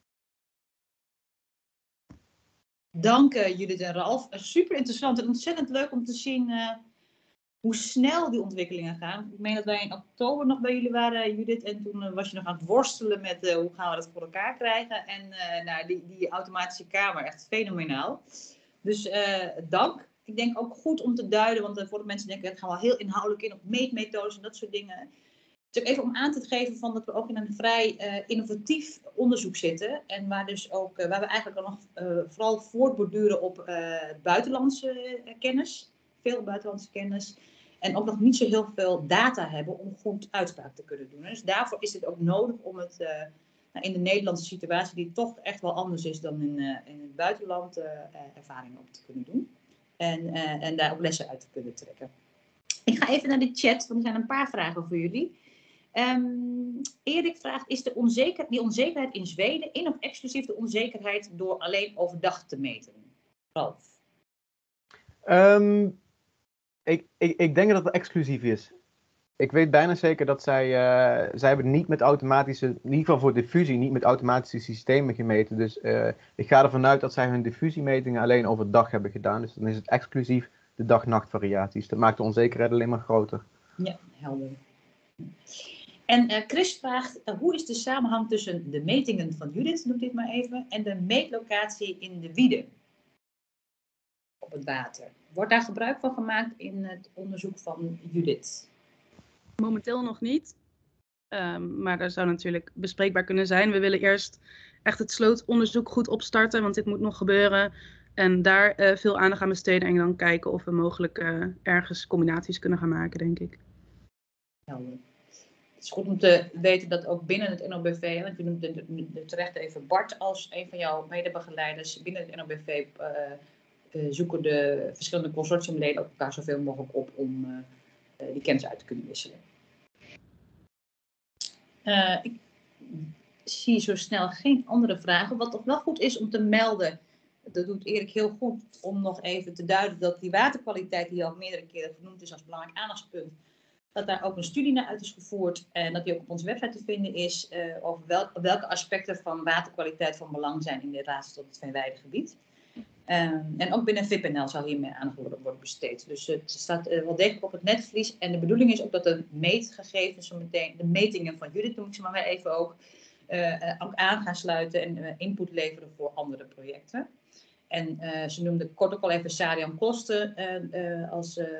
Dank uh, Judith en Ralf. Uh, super interessant en ontzettend leuk om te zien uh, hoe snel die ontwikkelingen gaan. Ik meen dat wij in oktober nog bij jullie waren, Judith, en toen uh, was je nog aan het worstelen met uh, hoe gaan we dat voor elkaar krijgen. En uh, nou, die, die automatische kamer, echt fenomenaal. Dus uh, dank. Ik denk ook goed om te duiden, want uh, voor de mensen denken, het gaan wel heel inhoudelijk in op meetmethodes en dat soort dingen. Dus even om aan te geven van dat we ook in een vrij uh, innovatief onderzoek zitten. En waar, dus ook, uh, waar we eigenlijk ook nog uh, vooral voortborduren op uh, buitenlandse uh, kennis. Veel buitenlandse kennis. En ook nog niet zo heel veel data hebben om goed uitspraak te kunnen doen. Dus daarvoor is het ook nodig om het uh, nou, in de Nederlandse situatie, die toch echt wel anders is dan in, uh, in het buitenland, uh, uh, ervaringen op te kunnen doen. En, uh, en daar ook lessen uit te kunnen trekken. Ik ga even naar de chat, want er zijn een paar vragen voor jullie. Um, Erik vraagt, is de onzeker, die onzekerheid in Zweden in of exclusief de onzekerheid door alleen overdag te meten? Ralf? Um, ik, ik, ik denk dat het exclusief is. Ik weet bijna zeker dat zij, uh, zij hebben niet met automatische, in ieder geval voor diffusie, niet met automatische systemen gemeten. Dus uh, ik ga ervan uit dat zij hun diffusiemetingen alleen overdag hebben gedaan. Dus dan is het exclusief de dag-nacht variaties. Dat maakt de onzekerheid alleen maar groter. Ja, helder. En uh, Chris vraagt, uh, hoe is de samenhang tussen de metingen van Judith, noem dit maar even, en de meetlocatie in de Wiede op het water? Wordt daar gebruik van gemaakt in het onderzoek van Judith? Momenteel nog niet, um, maar dat zou natuurlijk bespreekbaar kunnen zijn. We willen eerst echt het slootonderzoek goed opstarten, want dit moet nog gebeuren. En daar uh, veel aandacht aan besteden en dan kijken of we mogelijk uh, ergens combinaties kunnen gaan maken, denk ik. Helder. Het is goed om te weten dat ook binnen het N O B V, want je noemt terecht even Bart als een van jouw medebegeleiders, binnen het N O B V uh, uh, zoeken de verschillende consortiumleden ook elkaar zoveel mogelijk op om uh, uh, die kennis uit te kunnen wisselen. Uh, ik zie zo snel geen andere vragen. Wat toch wel goed is om te melden, dat doet Erik heel goed, om nog even te duiden dat die waterkwaliteit die al meerdere keren genoemd is als belangrijk aandachtspunt, dat daar ook een studie naar uit is gevoerd en dat die ook op onze website te vinden is uh, over wel, welke aspecten van waterkwaliteit van belang zijn in de Raadstad tot het Veenweidegebied. Um, en ook binnen V I P N L zal hier meer aandacht worden, worden besteed. Dus het staat uh, wel degelijk op het netvlies. En de bedoeling is ook dat de meetgegevens, zo meteen, de metingen van Judith, noem ik ze maar weer even ook, uh, uh, ook aan gaan sluiten en uh, input leveren voor andere projecten. En uh, ze noemde kort ook al even Sarian Kosten uh, uh, als uh,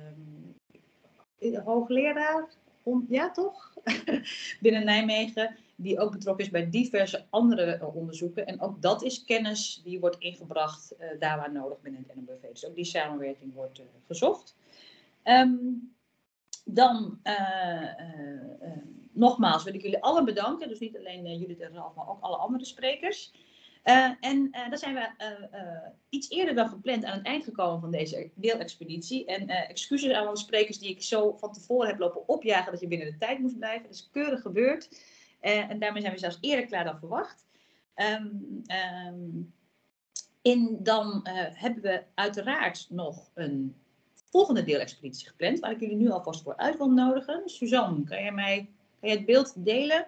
um, hoogleraar, om, ja toch, binnen Nijmegen, die ook betrokken is bij diverse andere uh, onderzoeken. En ook dat is kennis die wordt ingebracht uh, daar waar nodig binnen het N O B V. Dus ook die samenwerking wordt uh, gezocht. Um, dan, uh, uh, uh, nogmaals, wil ik jullie allen bedanken. Dus niet alleen uh, Judith en Ralf, maar ook alle andere sprekers. Uh, en uh, daar zijn we uh, uh, iets eerder dan gepland aan het eind gekomen van deze deelexpeditie. En uh, excuses aan alle sprekers die ik zo van tevoren heb lopen opjagen dat je binnen de tijd moest blijven. Dat is keurig gebeurd. Uh, en daarmee zijn we zelfs eerder klaar dan verwacht. Um, um, in dan uh, hebben we uiteraard nog een volgende deelexpeditie gepland, waar ik jullie nu alvast voor uit wil nodigen. Suzanne, kan jij mij kan jij het beeld delen?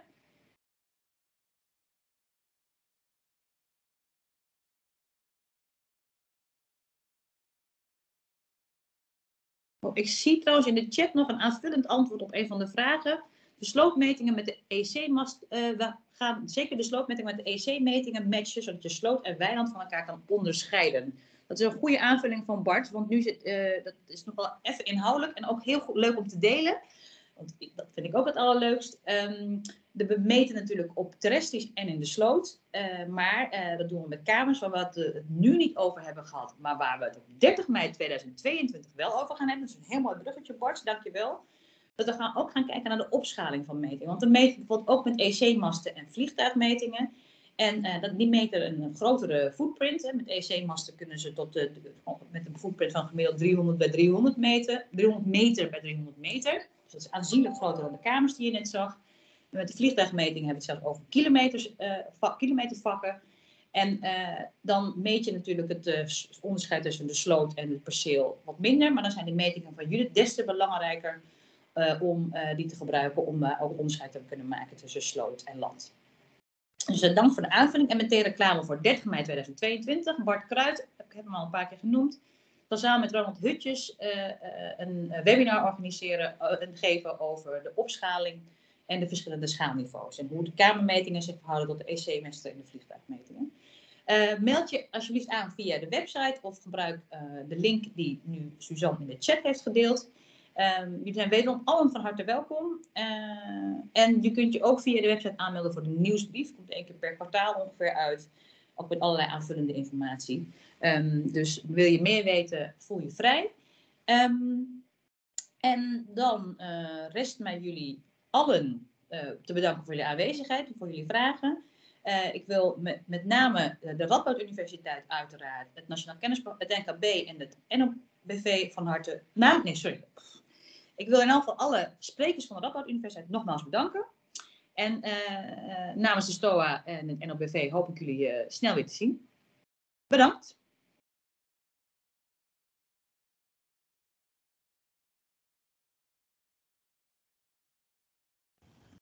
Oh, ik zie trouwens in de chat nog een aanvullend antwoord op een van de vragen. De slootmetingen met de E C-mast, uh, we gaan zeker de slootmetingen met de E C-metingen matchen, zodat je sloot en weiland van elkaar kan onderscheiden. Dat is een goede aanvulling van Bart, want nu zit, uh, dat is nog wel even inhoudelijk en ook heel goed, leuk om te delen. Want dat vind ik ook het allerleukst. Um, de, we meten natuurlijk op terrestrisch en in de sloot. Uh, maar uh, dat doen we met kamers waar we het uh, nu niet over hebben gehad. Maar waar we het op dertig mei tweeduizend tweeëntwintig wel over gaan hebben. Dat is een heel mooi bruggetje, Bart. Dankjewel. Dat we gaan ook gaan kijken naar de opschaling van metingen. Want we meten bijvoorbeeld ook met E C-masten en vliegtuigmetingen. En uh, dat, die meten een grotere footprint. Hè. Met E C-masten kunnen ze tot de, de, met een footprint van gemiddeld driehonderd bij driehonderd meter. driehonderd meter bij driehonderd meter. Dus dat is aanzienlijk groter dan de kamers die je net zag. En met de vliegtuigmeting hebben we het zelfs over kilometers, uh, va kilometervakken. En uh, dan meet je natuurlijk het uh, onderscheid tussen de sloot en het perceel wat minder. Maar dan zijn de metingen van Judith des te belangrijker uh, om uh, die te gebruiken om uh, ook onderscheid te kunnen maken tussen sloot en land. Dus uh, dank voor de aanvulling en meteen reclame voor dertig mei tweeduizend tweeëntwintig. Bart Kruid, ik heb hem al een paar keer genoemd. Dan samen met Ronald Hutjes uh, uh, een webinar organiseren uh, en geven over de opschaling en de verschillende schaalniveaus. En hoe de kamermetingen zich verhouden tot de E C-mesten en de vliegtuigmetingen. Uh, meld je alsjeblieft aan via de website of gebruik uh, de link die nu Suzanne in de chat heeft gedeeld. Um, jullie zijn wederom allen van harte welkom. Uh, en je kunt je ook via de website aanmelden voor de nieuwsbrief. Komt één keer per kwartaal ongeveer uit. Ook met allerlei aanvullende informatie. Um, dus wil je meer weten, voel je vrij. Um, en dan uh, rest mij jullie allen uh, te bedanken voor jullie aanwezigheid en voor jullie vragen. Uh, ik wil met, met name de Radboud Universiteit uiteraard, het Nationaal Kennisplan, het N K B en het N O B V van harte... Nou, nee, sorry. Ik wil in elk geval alle sprekers van de Radboud Universiteit nogmaals bedanken. En uh, uh, namens de S T O A en het N O B V hoop ik jullie uh, snel weer te zien. Bedankt.